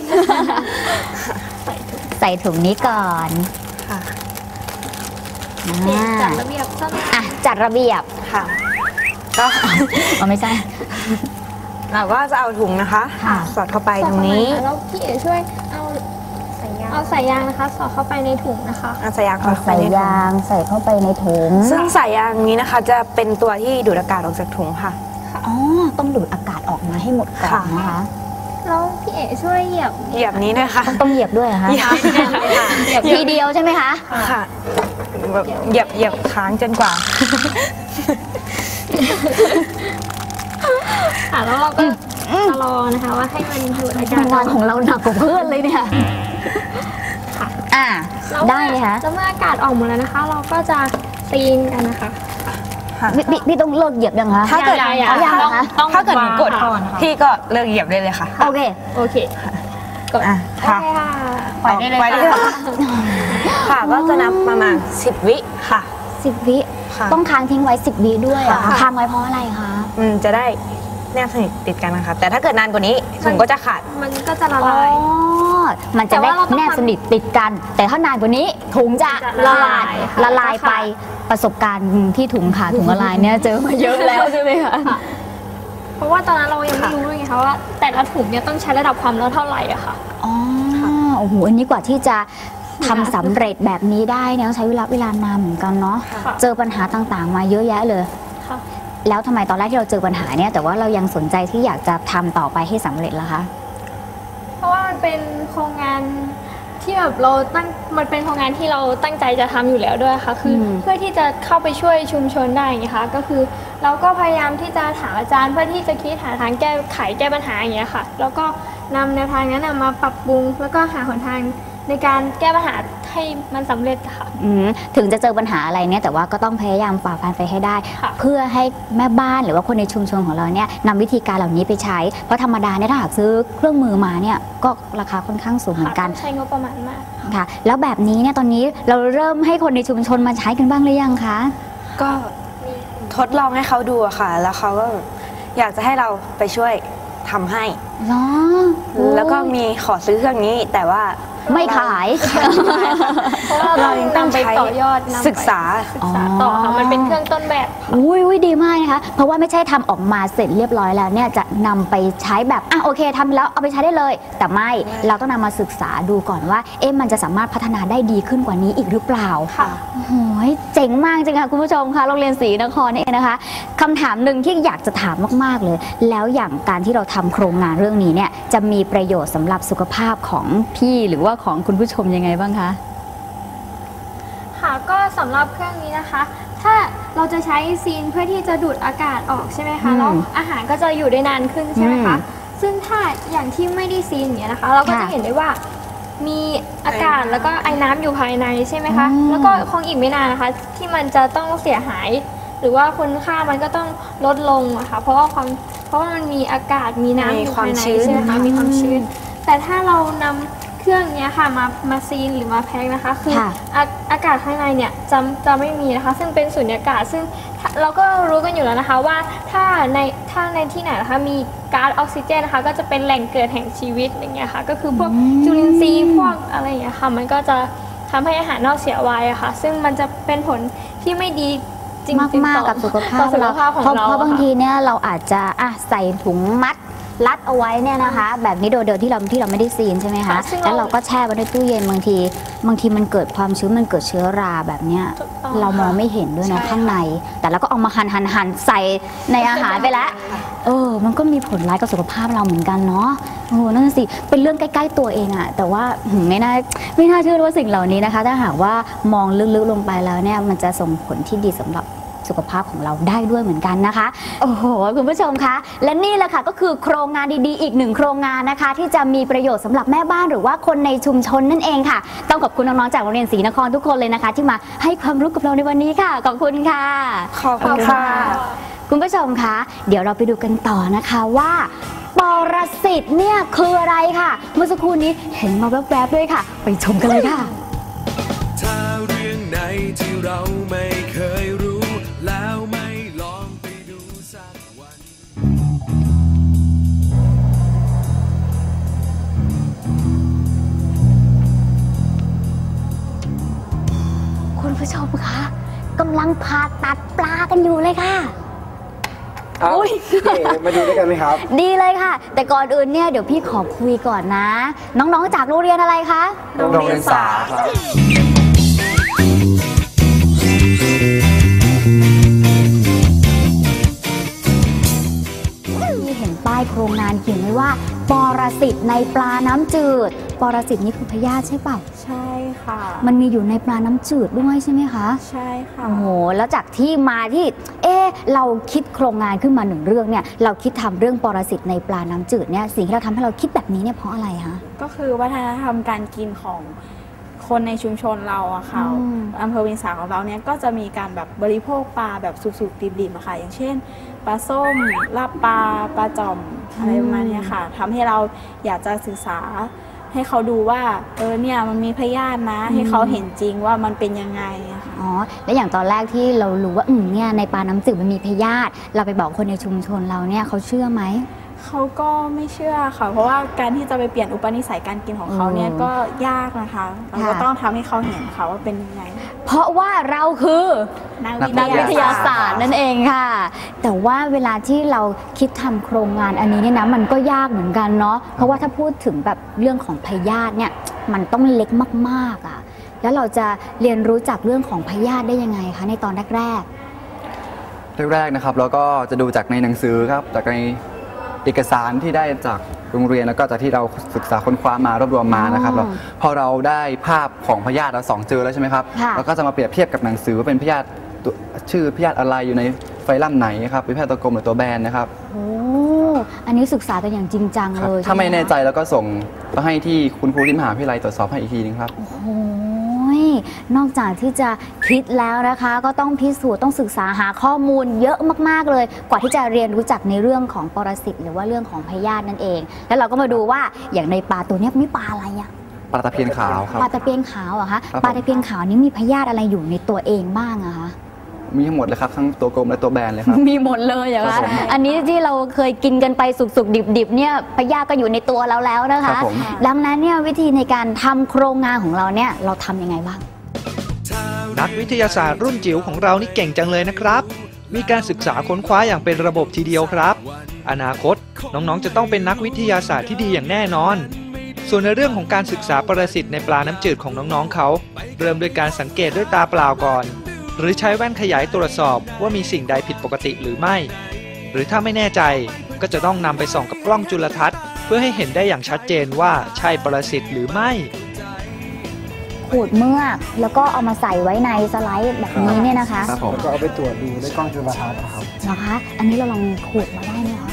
S4: ใส่ถุงนี้ก่อน
S8: ค่ะจัดระเบียบ
S4: อ่ะจัดระเบียบ
S11: ค่ะก็
S4: เอาไม่ใช่
S11: เราก็จะเอาถุงนะคะสอดเข้าไปตรงนี้
S8: แล้วพี่เอ๋ช่วยเอาสายยางเอาสายยางนะคะสอดเข้าไปในถุงนะคะ
S11: เอาสายยาง
S4: ใส่ยางใส่เข้าไปในถุง
S11: ซึ่งสายยางนี้นะคะจะเป็นตัวที่ดูดอากาศออกจากถุงค่ะ
S4: อ๋อต้องดูดอากาศออกมาให้หมดก่อนนะคะ
S8: แล้วพี่เอ๋ช่วยเหยียบ
S11: เหยียบนี้นะคะ
S4: ต้องเหยียบด้วยนะคะเหยียบทีเดียวใช่ไหมคะ
S11: ค่ะเหยียบเหยียบค้างจนกว่า
S8: ค่ะแล้วเราก็ชะลอนะคะว่าให้มันดูดอากาศ
S4: งานของเราหนักกว่าเพื่อนเลยเนี่ยอ่าได้ค่ะ
S8: แล้วเมื่ออากาศออกหมดแล้วนะคะ เราก็จะซีนกันนะคะ
S4: พี่พี่ต้องเลิกเหยียบยังคะ
S3: ถ้าเกิด
S4: เขายังนะคะ
S3: ถ้าเกิดหนูกดพี่ก็เลิกเหยียบได้เลยค่ะ
S4: โอเค
S8: โอเค
S3: กดค่ะปล่อยได้เลยค่ะค่ะก็จะนับประมาณสิบวิค่ะ
S4: สิบวิต้องค้างทิ้งไว้สิบวิด้วยอ่ะค้างไว้เพราะอะไรคะ
S3: อืมจะได้แนบสนิทติดกันนะคะแต่ถ้าเกิดนานกว่านี้ถุงก็จะขาด
S8: มันก็จะละลาย
S4: อ๋อมันจะได้แนบสนิทติดกันแต่ถ้านานกว่านี้ถุงจะละลายละลายไปประสบการณ์ที่ถุงขาดถุงละลายเนี่ยเจอมาเยอะแล้วใช่ไหมคะ
S8: เพราะว่าตอนนั้นเรายังไม่รู้เลยไงคะว่าแต่ละถุงเนี่ยต้องใช้ระดับความร้อนเท่าไหร่อะค่ะ
S4: อ๋อโอ้โหอันนี้กว่าที่จะทำสำเร็จแบบนี้ได้เนี่ยต้องใช้เวลาเวลานานเหมือนกันเนาะเจอปัญหาต่างๆมาเยอะแยะเลยแล้วทำไมตอนแรกที่เราเจอปัญหาเนี่ยแต่ว่าเรายังสนใจที่อยากจะทำต่อไปให้สำเร็จล่ะคะ
S8: เพราะว่ามันเป็นโครงงานที่แบบเราตั้งมันเป็นโครงงานที่เราตั้งใจจะทำอยู่แล้วด้วยค่ะคือเพื่อที่จะเข้าไปช่วยชุมชนได้ไงคะก็คือเราก็พยายามที่จะถามอาจารย์เพื่อที่จะคิดหาทางแก้ไขแก้ปัญหาอย่างเงี้ยค่ะแล้วก็นำแนวทางนั้นมาปรับปรุงแล้วก็หาหนทางในการแก้ปัญหาให้มันสำเร็จค่ะ
S4: ถึงจะเจอปัญหาอะไรเนี่ยแต่ว่าก็ต้องพยายามฝ่าฟันไปให้ได้เพื่อให้แม่บ้านหรือว่าคนในชุมชนของเราเนี่ยนำวิธีการเหล่านี้ไปใช้เพราะธรรมดาเนี่ยถ้าหากซื้อเครื่องมือมาเนี่ยก็ราคาค่อนข้างสูงเหมือนกัน
S8: ใช้งบประมาณมาก
S4: ค่ะแล้วแบบนี้เนี่ยตอนนี้เราเริ่มให้คนในชุมชนมาใช้กันบ้างหรือยังคะ
S3: ก็ทดลองให้เขาดูอะค่ะแล้วเขาก็อยากจะให้เราไปช่วยทำให้แล้วก็มีขอซื้อเครื่องนี้แต่ว่า
S4: ไม่ขาย
S8: เพราะว่าเรายังต้องไปต่อยอด
S3: ศึกษา
S8: ศึกษาต่อค่ะมันเป็นเครื่องต้นแบบ
S4: อุ้ยอุ้ยดีมากนะคะเพราะว่าไม่ใช่ทำออกมาเสร็จเรียบร้อยแล้วเนี่ยจะนำไปใช้แบบอ่ะโอเคทำแล้วเอาไปใช้ได้เลยแต่ไม่เราต้องนำมาศึกษาดูก่อนว่าเอ๊ะมันจะสามารถพัฒนาได้ดีขึ้นกว่านี้อีกหรือเปล่า
S8: ค่ะ
S4: โอ้ยเจ๋งมากจริงค่ะคุณผู้ชมค่ะโรงเรียนศรีนครนี่เองนะคะคำถามหนึ่งที่อยากจะถามมากๆเลยแล้วอย่างการที่เราทำโครงงานเรื่องนี้เนี่ยจะมีประโยชน์สำหรับสุขภาพของพี่หรือว่าของคุณผู้ชมยังไงบ้างคะ
S8: ค่ะก็สำหรับเครื่องนี้นะคะถ้าเราจะใช้ซีนเพื่อที่จะดูดอากาศออกใช่ไหมคะแล้วอาหารก็จะอยู่ได้นานขึ้นใช่ไหมคะซึ่งถ้าอย่างที่ไม่ได้ซีนอย่างนี้นะคะเราก็จะเห็นได้ว่ามีอากาศแล้วก็ไอ้น้ำอยู่ภายในใช่ไหมคะแล้วก็คงอีกไม่นานนะคะที่มันจะต้องเสียหายหรือว่าคุณค่ามันก็ต้องลดลงอะค่ะเพราะว่าความเพราะว่ามันมีอากาศมีน้ำอยู่ภายในใช่ไหมคะมีความชื้นแต่ถ้าเรานำเครื่องนี้ค่ะมามาซีนหรือมาแพ็คนะคะคืออากาศข้างในเนี่ยจะจะไม่มีนะคะซึ่งเป็นสุญญากาศซึ่งเราก็รู้กันอยู่แล้วนะคะว่าถ้าในถ้าในที่ไหนนะคะมีก๊าซออกซิเจนนะคะก็จะเป็นแหล่งเกิดแห่งชีวิตอย่างเงี้ยค่ะก็คือพวกจุลินทรีย์พวกอะไรอย่างเงี้ยค่ะมันก็จะทำให้อาหารเน่าเสียไวอะค่ะซึ่งมันจะเป็นผลที่ไม่ดีจริงๆ
S4: มากๆกับสุขภาพเราเพราะบางทีเนี่ยเราอาจจะอ่ะใส่ถุงมัดรัดเอาไว้เนี่ยนะคะแบบนี้โดยเดิมที่เราที่เราไม่ได้ซีนใช่ไหมคะแล้วเราก็แช่ไว้ในตู้เย็นบางทีบางทีมันเกิดความชื้นมันเกิดเชื้อราแบบเนี้ยเรามองไม่เห็นด้วยนะข้างในแต่เราก็เอามาหั่นหั่นหั่นใส่ในอาหารไปแล้วเออมันก็มีผลร้ายกับสุขภาพเราเหมือนกันเนาะโอ้นั่นสิเป็นเรื่องใกล้ๆตัวเองอะแต่ว่าไม่น่าไม่น่าเชื่อว่าสิ่งเหล่านี้นะคะถ้าหากว่ามองลึกๆลงไปแล้วเนี่ยมันจะส่งผลที่ดีสำหรับสุขภาพของเราได้ด้วยเหมือนกันนะคะโอ้โหคุณผู้ชมคะและนี่แหละค่ะก็คือโครงงานดีๆอีกหนึ่งโครงงานนะคะที่จะมีประโยชน์สำหรับแม่บ้านหรือว่าคนในชุมชนนั่นเองค่ะต้องขอบคุณน้องๆจากโรงเรียนศรีนครทุกคนเลยนะคะที่มาให้ความรู้กับเราในวันนี้ค่ะขอบคุณค่ะ
S3: ขอบคุณค่ะ
S4: คุณผู้ชมคะเดี๋ยวเราไปดูกันต่อนะคะว่าปรสิตเนี่ยคืออะไรค่ะเมื่อสักครู่นี้เห็นมาแวบๆด้วยค่ะไปชมกันเลยค่ะ
S2: ถ้าเรื่องไหนที่เราไม่เคยรู้แล้วไม่ลองไปดูสักวัน
S4: คุณผู้ชมคะกำลังผ่าตัดปลากันอยู่เลยค่ะ
S12: อุ้ยมาดูด้วยกันไหมครับ
S4: ดีเลยค่ะแต่ก่อนอื่นเนี่ยเดี๋ยวพี่ขอคุยก่อนนะน้องๆจากโรงเรียนอะไรคะ
S12: โรงเรียนสาครับ
S4: ที่เห็นป้ายโครงงานเขียนไว้ว่าปรสิตในปลาน้ำจืดปรสิตนี่คือพยาธิใช่เปล่า
S11: ใช่ค่ะ
S4: มันมีอยู่ในปลาน้ำจืดด้วยใช่ไหมคะ
S11: ใช่ค่ะ
S4: โอ้โหแล้วจากที่มาที่เอ๊ะเราคิดโครงงานขึ้นมาหนึ่งเรื่องเนี่ยเราคิดทำเรื่องปรสิตในปลาน้ำจืดเนี่ยสิ่งที่เราทำให้เราคิดแบบนี้เนี่ยเพราะอะไรคะ
S11: ก็คือวัฒนธรรมการกินของคนในชุมชนเราอะค่ะอำเภอเวียงสาของเราเนี่ยก็จะมีการแบบบริโภคปลาแบบสุกๆดิบๆอะค่ะอย่างเช่นปลาส้มลาบปลาปลาจอมอะไรประมาณนี้ค่ะทำให้เราอยากจะศึกษาให้เขาดูว่าเออเนี่ยมันมีพยาธินะให้เขาเห็นจริงว่ามันเป็นยังไงอะค่ะ
S4: อ๋อแล้วอย่างตอนแรกที่เรารู้ว่าอืมเนี่ยในปลาน้ำจืดมันมีพยาธิเราไปบอกคนในชุมชนเราเนี่ยเขาเชื่อไหม
S11: เขาก็ไม่เชื่อค่ะเพราะว่าการที่จะไปเปลี่ยนอุปนิสัยการกินของเขาเนี่ยก็ยากนะคะเราก็ต้องทำให้เขาเห็นค่ะว่าเป็นยังไง
S4: เพราะว่าเราคือนักวิทยาศาสตร์นั่นเองค่ะแต่ว่าเวลาที่เราคิดทำโครงงานอันนี้เนี่ยนะมันก็ยากเหมือนกันเนาะเพราะว่าถ้าพูดถึงแบบเรื่องของพยาธิเนี่ยมันต้องเล็กมากๆอ่ะแล้วเราจะเรียนรู้จากเรื่องของพยาธิได้ยังไงคะในตอนแรก
S13: ๆแรกๆนะครับเราก็จะดูจากในหนังสือครับจากในเอกสารที่ได้จากโรงเรียนแล้วก็จากที่เราศึกษาค้นคว้ามารวบรวมมานะครับแล้วพอเราได้ภาพของพยาธิเราสองเจอแล้วใช่ไหมครับเราก็จะมาเปรียบเทียบกับหนังสือว่าเป็นพยาธิชื่อพยาธิอะไรอยู่ในไฟลัมไหนครับเป็นพยาธิตัวกลมหรือตัวแบนนะครับ
S4: โอ้อันนี้ศึกษากันอย่างจริงจังเลย
S13: ถ้าไม่แน่ใจแล้วก็ส่งไปให้ที่คุณครูที่มหาวิทยาลัยตรวจสอบให้อีกทีนึงครับ
S4: โอ้นอกจากที่จะคิดแล้วนะคะก็ต้องพิสูจน์ต้องศึกษาหาข้อมูลเยอะมากๆเลยกว่าที่จะเรียนรู้จักในเรื่องของปรสิตหรือว่าเรื่องของพยาธินั่นเองแล้วเราก็มาดูว่าอย่างในปลาตัวนี้มีปลาอะไรอะ
S13: ปลาตะเพียนขาวครับ
S4: ปลาตะเพียนขาวเหรอคะปลาตะเพียนขาวนี้มีพยาธิอะไรอยู่ในตัวเองบ้างอะคะ
S13: มีทั้งหมดเลยครับทั้งตัวกลมและตัวแบนเลยครับ
S4: มีหมดเลยเหรอคะอันนี้ที่เราเคยกินกันไปสุกๆดิบๆเนี่ยพยาธิก็อยู่ในตัวเราแล้วนะคะดังนั้นเนี่ยวิธีในการทำโครงงานของเราเนี่ยเราทำยังไงบ้าง
S7: นักวิทยาศาสตร์รุ่นจิ๋วของเรานี่เก่งจังเลยนะครับมีการศึกษาค้นคว้าอย่างเป็นระบบทีเดียวครับอนาคตน้องๆจะต้องเป็นนักวิทยาศาสตร์ที่ดีอย่างแน่นอนส่วนในเรื่องของการศึกษาปรสิตในปลาน้ำจืดของน้องๆเขาเริ่มโดยการสังเกตด้วยตาเปล่าก่อนหรือใช้แว่นขยายตรวจสอบว่ามีสิ่งใดผิดปกติหรือไม่หรือถ้าไม่แน่ใจก็จะต้องนำไปส่องกับกล้องจุลทรรศน์เพื่อให้เห็นได้อย่างชัดเจนว่าใช่ปรสิตหรือไม่
S4: ขูดเมือกแล้วก็เอามาใส่ไว้ในสไลด์แบบนี้เนี่ยนะคะ
S12: ครับผมก็เอาไปตรวจดูด้วยกล้องจุลทรรศน์ครับ
S4: เหรอคะอันนี้เราลองขูดมาได้ไหมคะ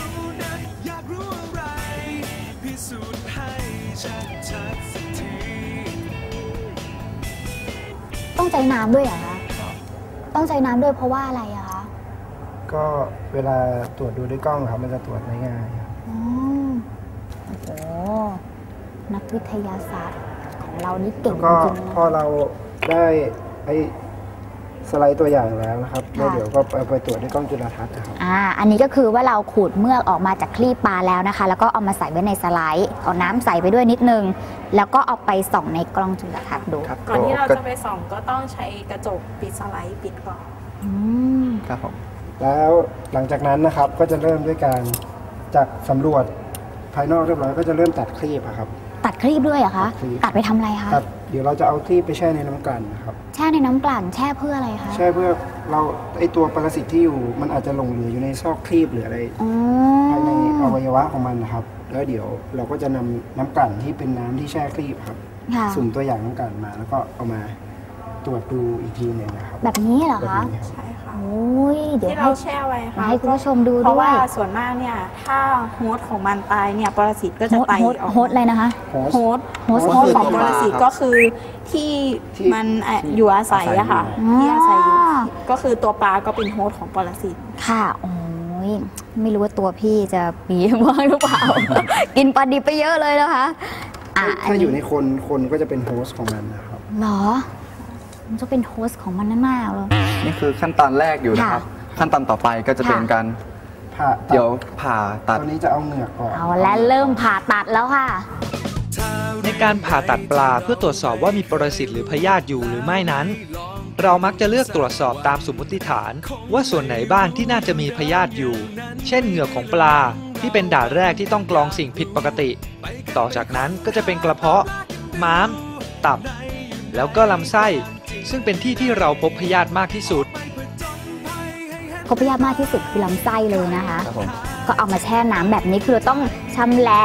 S4: ต้องใช้น้ำด้วยเหรอคะต้องใช้น้ำด้วยเพราะว่าอะไรอะคะ
S12: ก็เวลาตรวจดูด้วยกล้องครับมันจะตรวจได้ง่าย
S4: อ๋อโอ้โหนักวิทยาศาสตร์ของเรานี่เก่งจริงๆ
S12: พอเราได้ไอ้สไลด์ตัวอย่างแล้วนะครับแล้วเดี๋ยวก็เอาไปตรวจด้วยกล้องจุลทรรศน์นะครับ
S4: อ่าอันนี้ก็คือว่าเราขูดเมือกออกมาจากคลีปปลาแล้วนะคะแล้วก็เอามาใส่ไว้ในสไลด์เอาน้ำใส่ไปด้วยนิดนึงแล้วก็เอาไปส่องในกล้องจุลทรรศน์ดู
S11: ก่อนที่เราจะไปส่องก็ต้องใช้กระจกปิดสไลด์ปิดก่อน
S12: ครับผมแล้วหลังจากนั้นนะครับก็จะเริ่มด้วยการจากสำรวจภายนอกเรียบร้อยก็จะเริ่มตัดคลีปครับ
S4: ตัดคลีปด้วยเหรอคะตัดไปทำอะไรคะ
S12: ครับเดี๋ยวเราจะเอาคลีปไปแช่ในน้ำกลั่นนะครับ
S4: แช่ในน้ำกลั่นแช่เพื่ออะไรคะ
S12: แช่เพื่อเราไอตัวปรสิตที่อยู่มันอาจจะหลงเหลืออยู่ในซอกคลีปหรืออะไรภายในอวัยวะของมันนะครับแล้วเดี๋ยวเราก็จะนำน้ำกลั่นที่เป็นน้ำที่แช่คลีปครับสุ่มตัวอย่างน้ำกลั่นมาแล้วก็เอามาตรวจดูอีกทีหนึ่งนะครับ
S4: แบบนี้เหรอคะ
S11: ใช่ค่ะ
S4: โอ้ยเดี๋ยว
S11: ที่เราแช่ไว้ค่ะ
S4: ให้คุณผู้ชมดูด้วย
S11: เพราะว่าส่วนมากเนี่ยถ้าโฮสต์ของมันตายเนี่ยปรสิตก็จะไต่ออก
S4: โฮสต์อะไรนะคะ
S11: โฮสต์โฮสต์ของปรสิตก็คือที่มันอยู่อาศัยอะค่ะที่อาศัยอยู่ก็คือตัวปลาก็เป็นโฮสต์ของปรสิต
S4: ค่ะโอ้ยไม่รู้ว่าตัวพี่จะปีบ้างหรือเปล่ากินปลาดิบไปเยอะเลยนะคะ
S12: ถ้าอยู่ในคนคนก็จะเป็นโฮสต์ของมันนะครับ
S4: หรอมันจะเป็นโฮสต์ของมันนั่นมากเลย
S13: นี่คือขั้นตอนแรกอยู่นะครับขั้นตอนต่อไปก็จะเป็นการผ่าเดี๋ยวผ่าตัด
S12: ตอนนี้จะเอาเหงือกก่อน
S4: เอาและเริ่มผ่าตัดแล้วค่ะ
S7: ในการผ่าตัดปลาเพื่อตรวจสอบว่ามีปรสิตหรือพยาธิอยู่หรือไม่นั้นเรามักจะเลือกตรวจสอบตามสมมติฐานว่าส่วนไหนบ้างที่น่าจะมีพยาธิอยู่เช่นเหงือกของปลาที่เป็นด่านแรกที่ต้องกรองสิ่งผิดปกติต่อจากนั้นก็จะเป็นกระเพาะม้ามตับแล้วก็ลำไส้ซึ่งเป็นที่ที่เราพบพยาธิมากที่สุด
S4: พบพยาธิมากที่สุดคือลำไส้เลยนะคะก็เอามาแช่น้ำแบบนี้คือต้องชำแหละ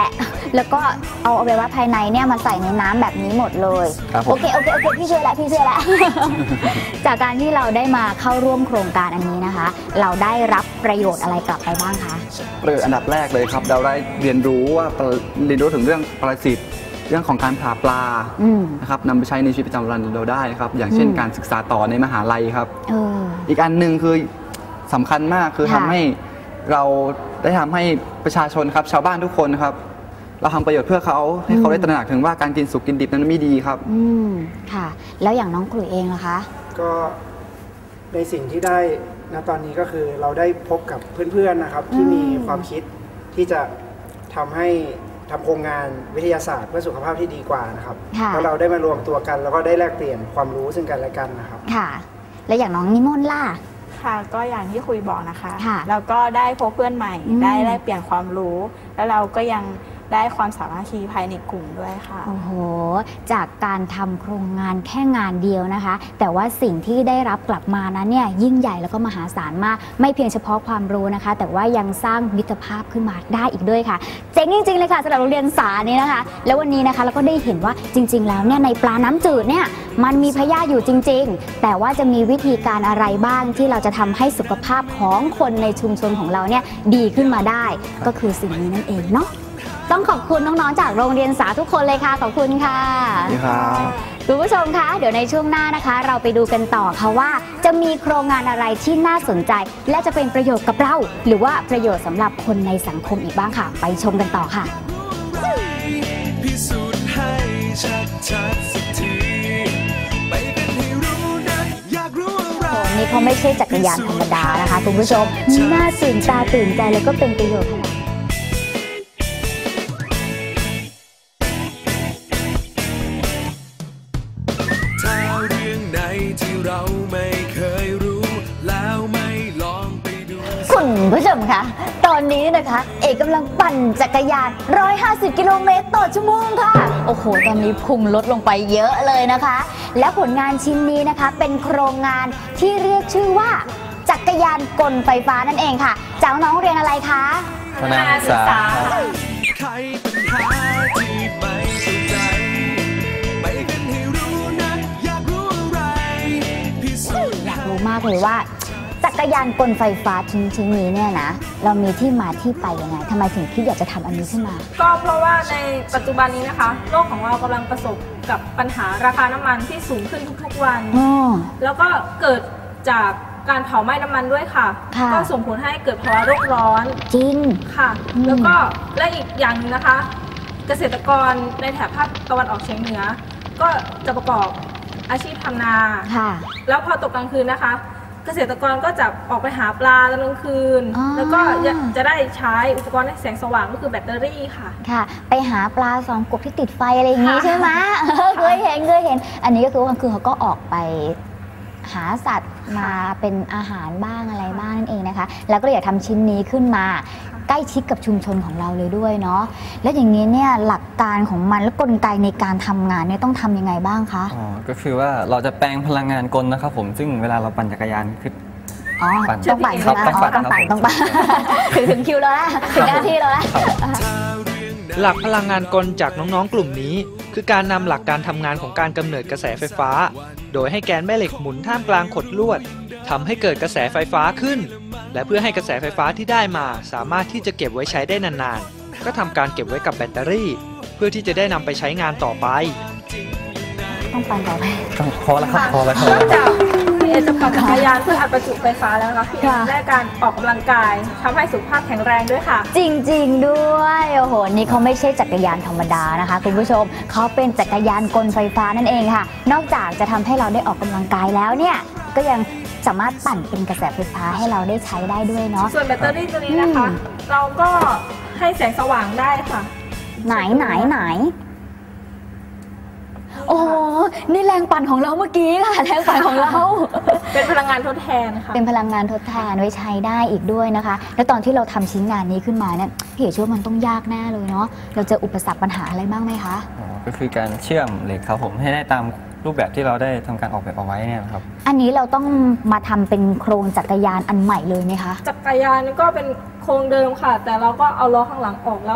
S4: แล้วก็เอาอวัยวะภายในเนี่ยมาใส่ในน้ำแบบนี้หมดเลยโอเคโอเคโอเคพี่เชื่อแล้วพี่เชื่อแล้ว จากการที่เราได้มาเข้าร่วมโครงการอันนี้นะคะเราได้รับประโยชน์อะไรกลับไปบ้างคะ
S13: ประโยชน์อันดับแรกเลยครับเราได้เรียนรู้ว่าเรียนรู้ถึงเรื่องปรสิตเรื่องของการผ่าปลานะครับนำไปใช้ในชีวิตประจำวันเราได้ครับอย่างเช่นการศึกษาต่อในมหาลัยครับ อ, อีกอันหนึ่งคือสำคัญมากคือทำให้เราได้ทำให้ประชาชนครับชาวบ้านทุกคนครับเราทำประโยชน์เพื่อเขาให้เขาได้ตระหนักถึงว่าการกินสุกกินดิบนั้นไม่ดีครับ
S4: อืมค่ะแล้วอย่างน้องกลุ่ยเองล่ะคะ
S12: ก็ในสิ่งที่ได้ณตอนนี้ก็คือเราได้พบกับเพื่อนๆนะครับที่มีความคิดที่จะทำให้ทำโครงงานวิทยาศาสตร์เพื่อสุขภาพที่ดีกว่านะครับแล้วเราได้มารวมตัวกันแล้วก็ได้แลกเปลี่ยนความรู้ซึ่งกันและกันนะครับ
S4: ค่ะและอย่างน้องนิมนต์ล่ะ
S11: ค่ะก็อย่างที่คุยบอกนะคะแล้วก็ได้พบเพื่อนใหม่ได้แลกเปลี่ยนความรู้แล้วเราก็ยังได้ความสามัคคีภายในกลุ่มด้วยค่ะ
S4: โอ้โหจากการทำโครงงานแค่งานเดียวนะคะแต่ว่าสิ่งที่ได้รับกลับมานั้นเนี่ยยิ่งใหญ่แล้วก็มหาศาลมากไม่เพียงเฉพาะความรู้นะคะแต่ว่ายังสร้างมิตรภาพขึ้นมาได้อีกด้วยค่ะเจ๋งจริงๆเลยค่ะสำหรับโรงเรียนสานี้นะคะแล้ววันนี้นะคะเราก็ได้เห็นว่าจริงๆแล้วเนี่ยในปลาน้ำจืดเนี่ยมันมีพยาธิอยู่จริงๆแต่ว่าจะมีวิธีการอะไรบ้างที่เราจะทำให้สุขภาพของคนในชุมชนของเราเนี่ยดีขึ้นมาได้ก็คือสิ่งนี้นั่นเองเนาะต้องขอบคุณน้องๆจากโรงเรียนสาทุกคนเลยค่ะขอบคุณค่ะคุณผู้ชมคะเดี๋ยวในช่วงหน้านะคะเราไปดูกันต่อค่ะว่าจะมีโครงงานอะไรที่น่าสนใจและจะเป็นประโยชน์กับเราหรือว่าประโยชน์สำหรับคนในสังคมอีกบ้างค่ะไปชมกันต่อค่ะพิสูจน์ให้ชัดๆสักทีไปกันให้รู้นะอยากรู้อะไรนี่เขาไม่ใช่จักรยานธรรมดานะคะคุณผู้ชมน่าตื่นตาตื่นใจแล้วก็เป็นประโยชน์ค่ะคุณผู้ชมคะตอนนี้นะคะเอกกำลังปั่นจักรยานหนึ่งร้อยห้าสิบกิโลเมตรต่อชั่วโมงค่ะโอ้โหตอนนี้พุ่งลดลงไปเยอะเลยนะคะและผลงานชิ้นนี้นะคะเป็นโครงงานที่เรียกชื่อว่าจักรยานกลไฟฟ้านั่นเองค่ะจากน้องเรียนอะไรคะ
S13: คณะศึกษา
S4: อยากรู้มากเลยว่าจักรยานกลไฟฟ้าชิ้นชิ้นนี้เนี่ยนะเรามีที่มาที่ไปยังไงทำไมถึงคิดอยากจะทำอันนี้ขึ้นมา
S14: ก็เพราะว่าในปัจจุบันนี้นะคะโลกของเรากำลังประสบกับปัญหาราคาน้ำมันที่สูงขึ้นทุกๆวันแล้วก็เกิดจากการเผาไหม้น้ำมันด้วยค่ะก็ส่งผลให้เกิดภาวะโลกร้อน
S4: จริง
S14: ค่ะแล้วก็และอีกอย่างนึงนะคะเกษตรกรในแถบภาคตะวันออกเฉียงเหนือก็จะประกอบอาชีพทำนาแล้วพอตกกลางคืนนะคะเกษตรกรก็จะออกไปหาปลาตอนกลางคืนแล้วก็จะได้ใช้อุปกรณ์แสงสว่างก็คือแบตเตอรี่ค่ะ
S4: ค่ะไปหาปลาสองกบที่ติดไฟอะไรอย่างนี้ใช่ไหมเคยเห็นเคยเห็นอันนี้ก็คือว่ากลางคืนเขาก็ออกไปหาสัตว์มาเป็นอาหารบ้างอะไรบ้างนั่นเองนะคะแล้วก็เลยอยากทำชิ้นนี้ขึ้นมาใกล้ชิดกับชุมชนของเราเลยด้วยเนาะและอย่างนี้เนี่ยหลักการของมันและกลไกในการทำงานเนี่ยต้องทำยังไงบ้างคะ
S15: อ๋อก็คือว่าเราจะแปลงพลังงานกลนะครับผมซึ่งเวลาเราปั่นจักรยานคือ
S4: อ๋อต้องปั่นครับต้องปั่นต้องปั่นต้องปั่นถึงถึงคิวแล้วนะถึงหน้าที่แล้วนะ
S7: หลักพลังงานกลจากน้องๆกลุ่มนี้คือการนำหลักการทำงานของการกำเนิดกระแสไฟฟ้าโดยให้แกนแม่เหล็กหมุนท่ามกลางขดลวดทำให้เกิดกระแสไฟฟ้าขึ้นและเพื่อให้กระแสไฟฟ้าที่ได้มาสามารถที่จะเก็บไว้ใช้ได้นานๆก็ทำการเก็บไว้กับแบตเตอรี่เพื่อที่จะได้นำไปใช้งานต่อไป
S4: ต้องปั่นต่อไป
S15: ต้องพอแล้วครับพอแล้วครับ
S14: นอกจากพี่เอจะปั่นจักรยานเพื่ออัดประจุไฟฟ้าแล้วนะคะพี่เอได้การออกกำลังกายทำให้สุขภาพแข็งแรงด้วยค่ะ
S4: จริงๆด้วยโอ้โหนี่เขาไม่ใช่จักรยานธรรมดานะคะคุณผู้ชมเขาเป็นจักรยานกลไฟฟ้านั่นเองค่ะนอกจากจะทำให้เราได้ออกกำลังกายแล้วเนี่ยก็ยังสามารถปั่นเป็นกระแสไฟฟ้าให้เราได้ใช้ได้ด้วยเนาะ
S14: ส่วนแบตเตอรี่ตัวนี้นะคะเราก็ให้แสงสว่างได้ค่ะ
S4: ไหนไหนไหนโอ้นี่แรงปั่นของเราเมื่อกี้ค่ะแรงปั่นของเรา
S14: เป็นพลังงานทดแทนค่ะ
S4: เป็นพลังงานทดแทนไว้ใช้ได้อีกด้วยนะคะแล้วตอนที่เราทำชิ้นงานนี้ขึ้นมาเนี่ยพี่เอ๋เชื่อว่ามันต้องยากแน่เลยเนาะเราจะอุปสรรคปัญหาอะไรบ้างไหมคะ
S15: อ๋อก็คือการเชื่อมเหล็กครับผมให้ได้ตามรูปแบบที่เราได้ทำการออกแบบเอาไว้เนี่ยครับ
S4: อันนี้เราต้องมาทำเป็นโครงจักรยานอันใหม่เลยไหมคะ
S14: จักรยานก็เป็นโครงเดิมค่ะแต่เราก็เอาล้อข้างหลังออกแล้ว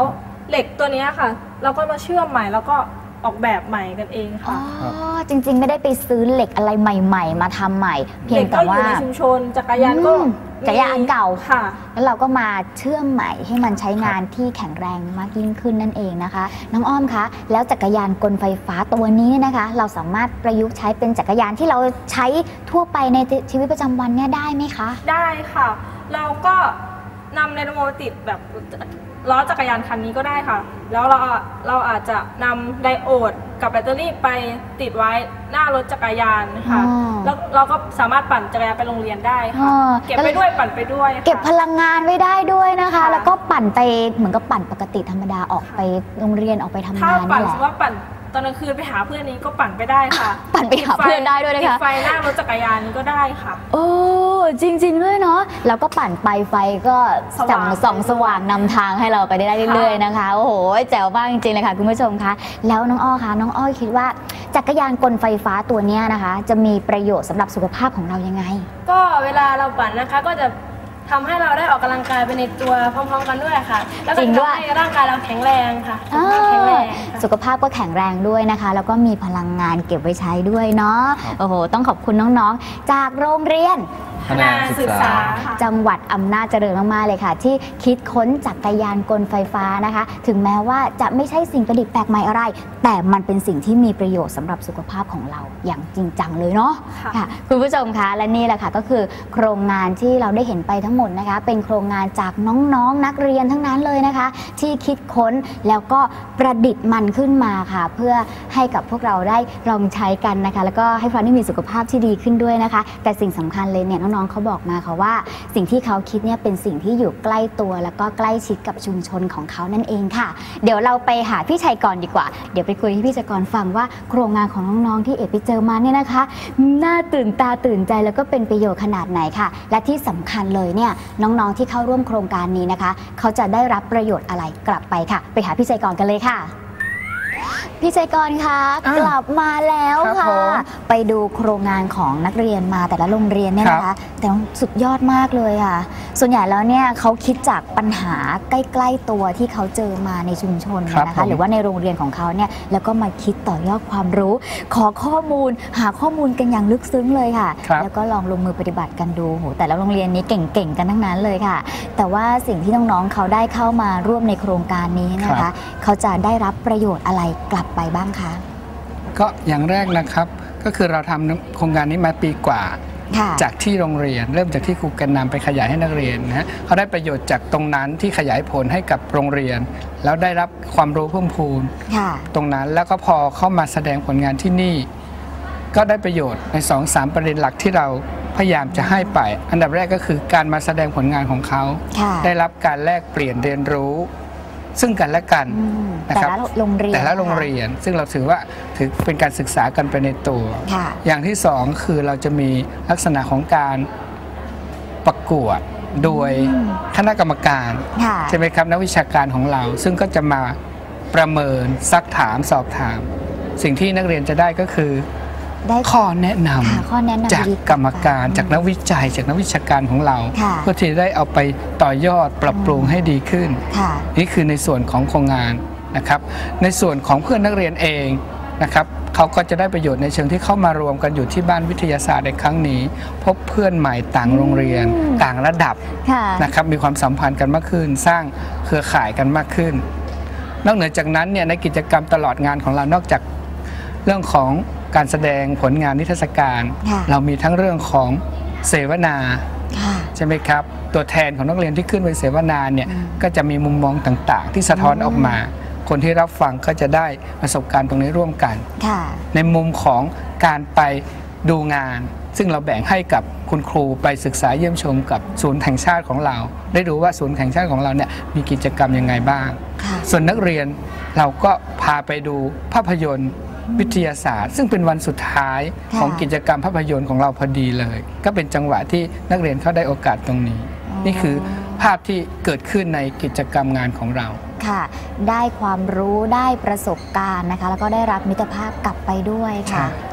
S14: เหล็กตัวนี้ค่ะ เราก็มาเชื่อมใหม่แล้วก็ออกแบบใหม่กันเองค่ะ
S4: อ๋อจริงๆไม่ได้ไปซื้อเหล็กอะไรใหม่ ๆ มาทำใหม่เพียงแต่ว่า
S14: เหล็กก็อยู่ในชุมชนจักรยานก็
S4: จักรยานอันเก่า
S14: ค่ะ
S4: แล้วเราก็มาเชื่อมใหม่ให้มันใช้งานที่แข็งแรงมากยิ่งขึ้นนั่นเองนะคะน้องอ้อมคะแล้วจักรยานกลไฟฟ้าตัวนี้นะคะ เราสามารถประยุกต์ใช้เป็นจักรยานที่เราใช้ทั่วไปในชีวิตประจำวันเนี่ยได้ไหมคะ
S14: ได้ค่ะเราก็นำไดนาโมติดแบบล้อจักรยานคันนี้ก็ได้ค่ะแล้วเราเราอาจจะนำไดโอดกับแบตเตอรี่ไปติดไว้หน้ารถจักรยานค่ะแล้วเราก็สามารถปั่นจักรยานไปโรงเรียนได้ค่ะเก็บไปด้วยปั่นไปด้วย
S4: เก็บพลังงานไว้ได้ด้วยนะคะแล้วก็ปั่นไปเหมือนกับปั่นปกติธรรมดาออกไปโรงเรียนออกไปทำงานนี่แหละถ้า
S14: ปั่นว่าปั่นตอนกลางคืนไปหาเพื่อนนี้ก็ปั่นไปได้ค่ะ
S4: ปั่นไปหาเพื่อนได้ด้วยนะคะ
S14: ไฟหน้ารถจักรยานก็ได้ค่ะ
S4: โอ้จริงๆด้วยเนาะแล้วก็ปั่นไปไฟก็ส่องส่องสว่างนำทางให้เราไปได้เรื่อยๆนะคะโอ้โหแจ๋วมากจริงๆเลยค่ะคุณผู้ชมคะแล้วน้องอ้อคะน้องอ้อคิดว่าจักรยานกลไฟฟ้าตัวนี้นะคะจะมีประโยชน์สำหรับสุขภาพของเรายังไง
S14: ก็เวลาเราปั่นนะคะก็จะทำให้เราได้ออกกำลังกายไปในตัวพร้อมๆกันด้วยค่ะแล้วก็ทำให้ร่างกายเราแข็งแรงค่ะ
S4: แข็งแรงสุขภาพก็แข็งแรงด้วยนะคะแล้วก็มีพลังงานเก็บไว้ใช้ด้วยเนาะโอ้โหต้องขอบคุณน้องๆจากโรงเรียน
S14: คณะศึกษา
S4: จังหวัดอำนาจเจริญมากๆเลยค่ะที่คิดค้นจักรยานกลไฟฟ้านะคะถึงแม้ว่าจะไม่ใช่สิ่งประดิษฐ์แปลกใหม่อะไรแต่มันเป็นสิ่งที่มีประโยชน์สำหรับสุขภาพของเราอย่างจริงจังเลยเนาะค่ะคุณผู้ชมคะและนี่แหละค่ะก็คือโครงงานที่เราได้เห็นไปทั้งหมดนะคะเป็นโครงงานจากน้องๆ นักเรียนทั้งนั้นเลยนะคะที่คิดค้นแล้วก็ประดิษฐ์มันขึ้นมาค่ะเพื่อให้กับพวกเราได้ลองใช้กันนะคะแล้วก็ให้พวกเราได้มีสุขภาพที่ดีขึ้นด้วยนะคะแต่สิ่งสำคัญเลยเนี่ยน้องๆเขาบอกมาค่ะว่าสิ่งที่เขาคิดเนี่ยเป็นสิ่งที่อยู่ใกล้ตัวแล้วก็ใกล้ชิดกับชุมชนของเขานั่นเองค่ะเดี๋ยวเราไปหาพี่ชัยกรดีกว่าเดี๋ยวไปคุยให้พี่ชัยกรฟังว่าโครงงานของน้องๆที่เอกไปเจอมาเนี่ยนะคะน่าตื่นตาตื่นใจแล้วก็เป็นประโยชน์ขนาดไหนค่ะและที่สำคัญเลยเนี่ยน้องๆที่เข้าร่วมโครงการนี้นะคะเขาจะได้รับประโยชน์อะไรกลับไปค่ะไปหาพี่ชัยกรกันเลยค่ะพี่ชัยกรคะกลับมาแล้วค่ะไปดูโครงงานของนักเรียนมาแต่ละโรงเรียนเนี่ยนะคะแต่สุดยอดมากเลยค่ะส่วนใหญ่แล้วเนี่ยเขาคิดจากปัญหาใกล้ๆตัวที่เขาเจอมาในชุมชนนะคะหรือว่าในโรงเรียนของเขาเนี่ยแล้วก็มาคิดต่อยอดความรู้ขอข้อมูลหาข้อมูลกันอย่างลึกซึ้งเลยค่ะแล้วก็ลองลงมือปฏิบัติกันดูโหแต่ละโรงเรียนนี้เก่งๆกันทั้งนั้นเลยค่ะแต่ว่าสิ่งที่น้องๆเขาได้เข้ามาร่วมในโครงการนี้นะคะเขาจะได้รับประโยชน์อะไรกลับไปบ้างคะ
S5: ก็อย่างแรกนะครับก็คือเราทำโครงการนี้มาปีกว่าจากที่โรงเรียนเริ่มจากที่ครูแกนนำไปขยายให้นักเรียนนะฮะเขาได้ประโยชน์จากตรงนั้นที่ขยายผลให้กับโรงเรียนแล้วได้รับความรู้เพิ่มพูนตรงนั้นแล้วก็พอเข้ามาแสดงผลงานที่นี่ก็ได้ประโยชน์ใน สองสาม ประเด็นหลักที่เราพยายามจะให้ไปอันดับแรกก็คือการมาแสดงผลงานของเขาได้รับการแลกเปลี่ยนเรียนรู้ซึ่งกันและกันนะครับแต่ละโรงเรียนแต่ละโรงเรียนซึ่งเราถือว่าถือเป็นการศึกษากันไปในตัวอย่างที่สองคือเราจะมีลักษณะของการประกวดโดยคณะกรรมการใช่ไหมครับนักวิชาการของเราซึ่งก็จะมาประเมินซักถามสอบถามสิ่งที่นักเรียนจะได้ก็คือข้อแนะนำจากกรรมการจากนักวิจัยจากนักวิชาการของเราเพื่อที่จะได้เอาไปต่อยอดปรับปรุงให้ดีขึ้นนี่คือในส่วนของโครงงานนะครับในส่วนของเพื่อนนักเรียนเองนะครับเขาก็จะได้ประโยชน์ในเชิงที่เข้ามารวมกันอยู่ที่บ้านวิทยาศาสตร์ในครั้งนี้พบเพื่อนใหม่ต่างโรงเรียนต่างระดับนะครับมีความสัมพันธ์กันมากขึ้นสร้างเครือข่ายกันมากขึ้นนอกเหนือจากนั้นเนี่ยในกิจกรรมตลอดงานของเรานอกจากเรื่องของการแสดงผลงานนิทรรศการเรามีทั้งเรื่องของเสวนาใช่ไหมครับตัวแทนของนักเรียนที่ขึ้นไปเสวนาเนี่ยก็จะมีมุมมองต่างๆที่สะท้อนออกมาคนที่รับฟังก็จะได้ประสบการณ์ตรงนี้ร่วมกันในมุมของการไปดูงานซึ่งเราแบ่งให้กับคุณครูไปศึกษาเยี่ยมชมกับศูนย์แห่งชาติของเราได้รู้ว่าศูนย์แห่งชาติของเราเนี่ยมีกิจกรรมยังไงบ้างส่วนนักเรียนเราก็พาไปดูภาพยนตร์วิทยาศาสตร์ซึ่งเป็นวันสุดท้ายของกิจกรรมภาพยนตร์ของเราพอดีเลยก็เป็นจังหวะที่นักเรียนเขาได้โอกาสตรงนี้นี่คือภาพที่เกิดขึ้นในกิจกรรมงานของเรา
S4: ค่ะได้ความรู้ได้ประสบการณ์นะคะแล้วก็ได้รับมิตรภาพกลับไปด้วยค่ะ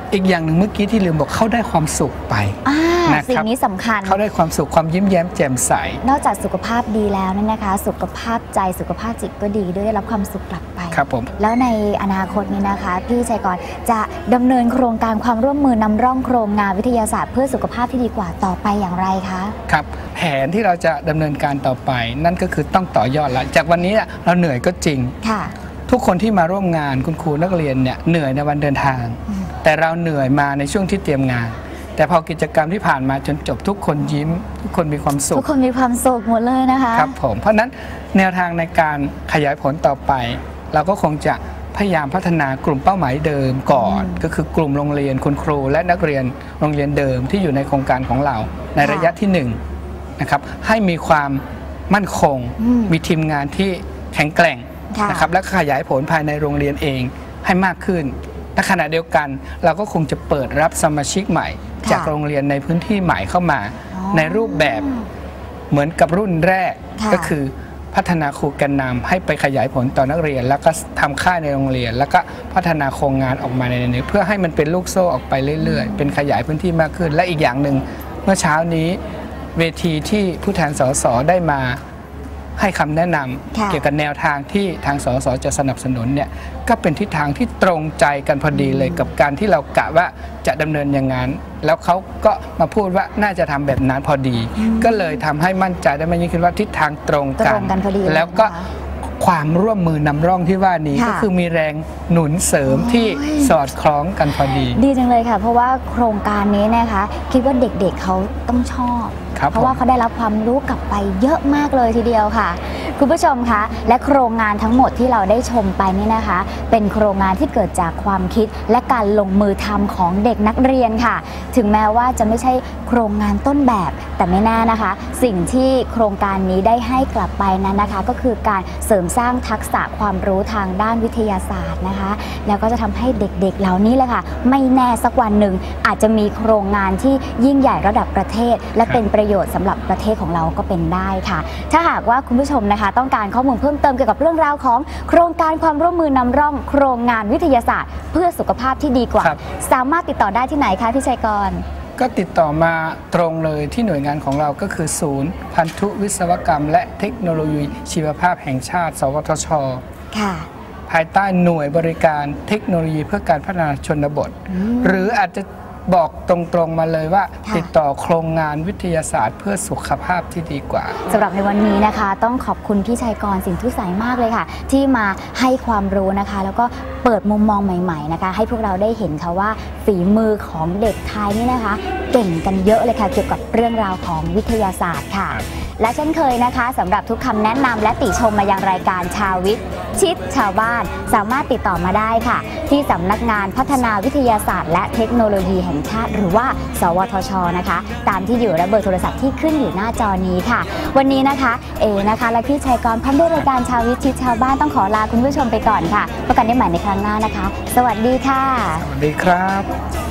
S5: อีกอย่างหนึ่งเมื่อกี้ที่ลืมบอกเขาได้ความสุขไปนะค
S4: สิ่
S5: รับ
S4: งนี้สำคัญ
S5: เขาได้ความสุขความยิ้มแย้มแจ่มใส
S4: นอกจากสุขภาพดีแล้วเนี่ยนะคะสุขภาพใจสุขภาพจิตก็ดีด้วยได้รับความสุขกลับไป
S5: ครับผม
S4: แล้วในอนาคตนี้นะคะพี่ชัยกรจะดำเนินโครงการความร่วมมือนำร่องโครงงานวิทยาศาสตร์เพื่อสุขภาพที่ดีกว่าต่อไปอย่างไรคะ
S5: ครับแผนที่เราจะดำเนินการต่อไปนั่นก็คือต้องต่อยอดละจากวันนี้เราเหนื่อยก็จริง
S4: ค่ะ
S5: ทุกคนที่มาร่วมงานคุณครูนักเรียนเนี่ยเหนื่อยในวันเดินทางแต่เราเหนื่อยมาในช่วงที่เตรียมงานแต่พอกิจกรรมที่ผ่านมาจนจบทุกคนยิ้มทุกคนมีความสุข
S4: ทุกคนมีความสุขหมดเลยนะคะ
S5: ครับผมเพราะนั้นแนวทางในการขยายผลต่อไปเราก็คงจะพยายามพัฒนากลุ่มเป้าหมายเดิมก่อนก็คือกลุ่มโรงเรียนคุณครูและนักเรียนโรงเรียนเดิมที่อยู่ในโครงการของเราในระยะที่หนึ่งนะครับให้มีความมั่นคงมีทีมงานที่แข็งแกร่งนะครับและขยายผลภายในโรงเรียนเองให้มากขึ้นในขณะเดียวกันเราก็คงจะเปิดรับสมาชิกใหม่จากโรงเรียนในพื้นที่ใหม่เข้ามาในรูปแบบเหมือนกับรุ่นแรกก็คือพัฒนาครูแกนนำให้ไปขยายผลต่อนักเรียนแล้วก็ทำค่ายในโรงเรียนแล้วก็พัฒนาโครงงานออกมาในนี้เพื่อให้มันเป็นลูกโซ่ออกไปเรื่อยๆเป็นขยายพื้นที่มากขึ้นและอีกอย่างหนึ่งเมื่อเช้านี้เวทีที่ผู้แทนสสได้มาให้คำแนะนำเกี่ยวกับแนวทางที่ทางสสจะสนับสนุนเนี่ยก็เป็นทิศทางที่ตรงใจกันพอดีเลยกับการที่เรากะว่าจะดำเนินอย่างนั้นแล้วเขาก็มาพูดว่าน่าจะทำแบบนั้นพอดีก็เลยทำให้มั่นใจได้มากยิ่งขึ้นว่าทิศทางตรงกันแล้วก็ความร่วมมือนำร่องที่ว่านี้ก็คือมีแรงหนุนเสริมที่สอดคล้องกันพอดี
S4: ดีจังเลยค่ะเพราะว่าโครงการนี้นะคะคิดว่าเด็กๆ เ, เขาต้องชอบเพราะว่าเขาได้รับความรู้กลับไปเยอะมากเลยทีเดียวค่ะคุณผู้ชมคะและโครงงานทั้งหมดที่เราได้ชมไปนี่นะคะเป็นโครงงานที่เกิดจากความคิดและการลงมือทำของเด็กนักเรียนค่ะถึงแม้ว่าจะไม่ใช่โครงงานต้นแบบแต่ไม่แน่นะคะสิ่งที่โครงการนี้ได้ให้กลับไปนั้นนะคะก็คือการเสริมสร้างทักษะความรู้ทางด้านวิทยาศาสตร์นะคะแล้วก็จะทำให้เด็กๆเหล่านี้เลยค่ะไม่แน่สักวันหนึ่งอาจจะมีโครงงานที่ยิ่งใหญ่ระดับประเทศและเป็นประโยชน์สำหรับประเทศของเราก็เป็นได้ค่ะถ้าหากว่าคุณผู้ชมนะคะต้องการข้อมูลเพิ่มเติมเกี่ยวกับเรื่องราวของโครงการความร่วมมือนำร่องโครงงานวิทยาศาสตร์เพื่อสุขภาพที่ดีกว่าสามารถติดต่อได้ที่ไหนคะพี่ชัยกร
S5: ก็ติดต่อมาตรงเลยที่หน่วยงานของเราก็คือศูนย์พันธุวิศวกรรมและเทคโนโลยีชีวภาพแห่งชาติสวทช.
S4: ค่ะ
S5: ภายใต้หน่วยบริการเทคโนโลยีเพื่อการพัฒนาชนบทหรืออาจจะบอกตรงๆมาเลยว่าติดต่อโครงงานวิทยาศาสตร์เพื่อสุขภาพที่ดีกว่า
S4: สำหรับในวันนี้นะคะต้องขอบคุณพี่ชัยกรสินทุสายมากเลยค่ะที่มาให้ความรู้นะคะแล้วก็เปิดมุมมองใหม่ๆนะคะให้พวกเราได้เห็นค่ะว่าฝีมือของเด็กไทยนี่นะคะเก่งกันเยอะเลยค่ะเกี่ยวกับเรื่องราวของวิทยาศาสตร์ค่ะและเช่นเคยนะคะสำหรับทุกคำแนะนำและติชมมายังรายการชาววิทย์ชิดชาวบ้านสามารถติดต่อมาได้ค่ะที่สำนักงานพัฒนาวิทยาศาสตร์และเทคโนโลยีแห่งชาติหรือว่าสวทช.นะคะตามที่อยู่และเบอร์โทรศัพท์ที่ขึ้นอยู่หน้าจอนี้ค่ะวันนี้นะคะเอนะคะและพี่ชัยกรพร้อมด้วยรายการชาววิทย์ชิดชาวบ้านต้องขอลาคุณผู้ชมไปก่อนค่ะพบกันได้ใหม่ในครั้งหน้านะคะสวัสดีค่ะ
S5: สวัสดีครับ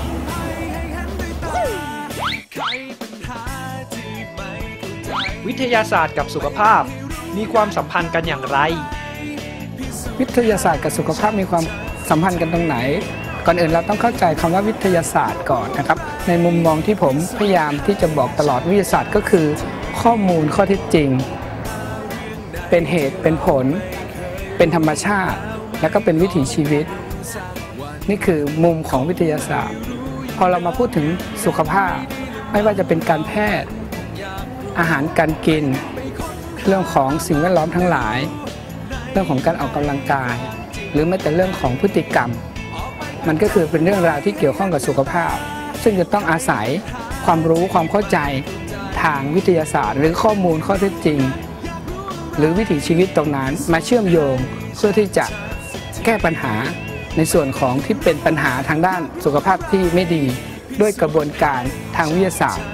S7: วิทยาศาสตร์กับสุขภาพมีความสัมพันธ์กันอย่างไร
S5: วิทยาศาสตร์กับสุขภาพมีความสัมพันธ์กันตรงไหนก่อนอื่นเราต้องเข้าใจคำว่าวิทยาศาสตร์ก่อนนะครับในมุมมองที่ผมพยายามที่จะบอกตลอดวิทยาศาสตร์ก็คือข้อมูลข้อเท็จจริงเป็นเหตุเป็นผลเป็นธรรมชาติและก็เป็นวิถีชีวิตนี่คือมุมของวิทยาศาสตร์พอเรามาพูดถึงสุขภาพไม่ว่าจะเป็นการแพทย์อาหารการกินเรื่องของสิ่งแวดล้อมทั้งหลายเรื่องของการออกกำลังกายหรือแม้แต่เรื่องของพฤติกรรมมันก็คือเป็นเรื่องราวที่เกี่ยวข้องกับสุขภาพซึ่งจะต้องอาศัยความรู้ความเข้าใจทางวิทยาศาสตร์หรือข้อมูลข้อเท็จจริงหรือวิถีชีวิตตรงนั้นมาเชื่อมโยงเพื่อที่จะแก้ปัญหาในส่วนของที่เป็นปัญหาทางด้านสุขภาพที่ไม่ดีด้วยกระบวนการทางวิทยาศาสตร์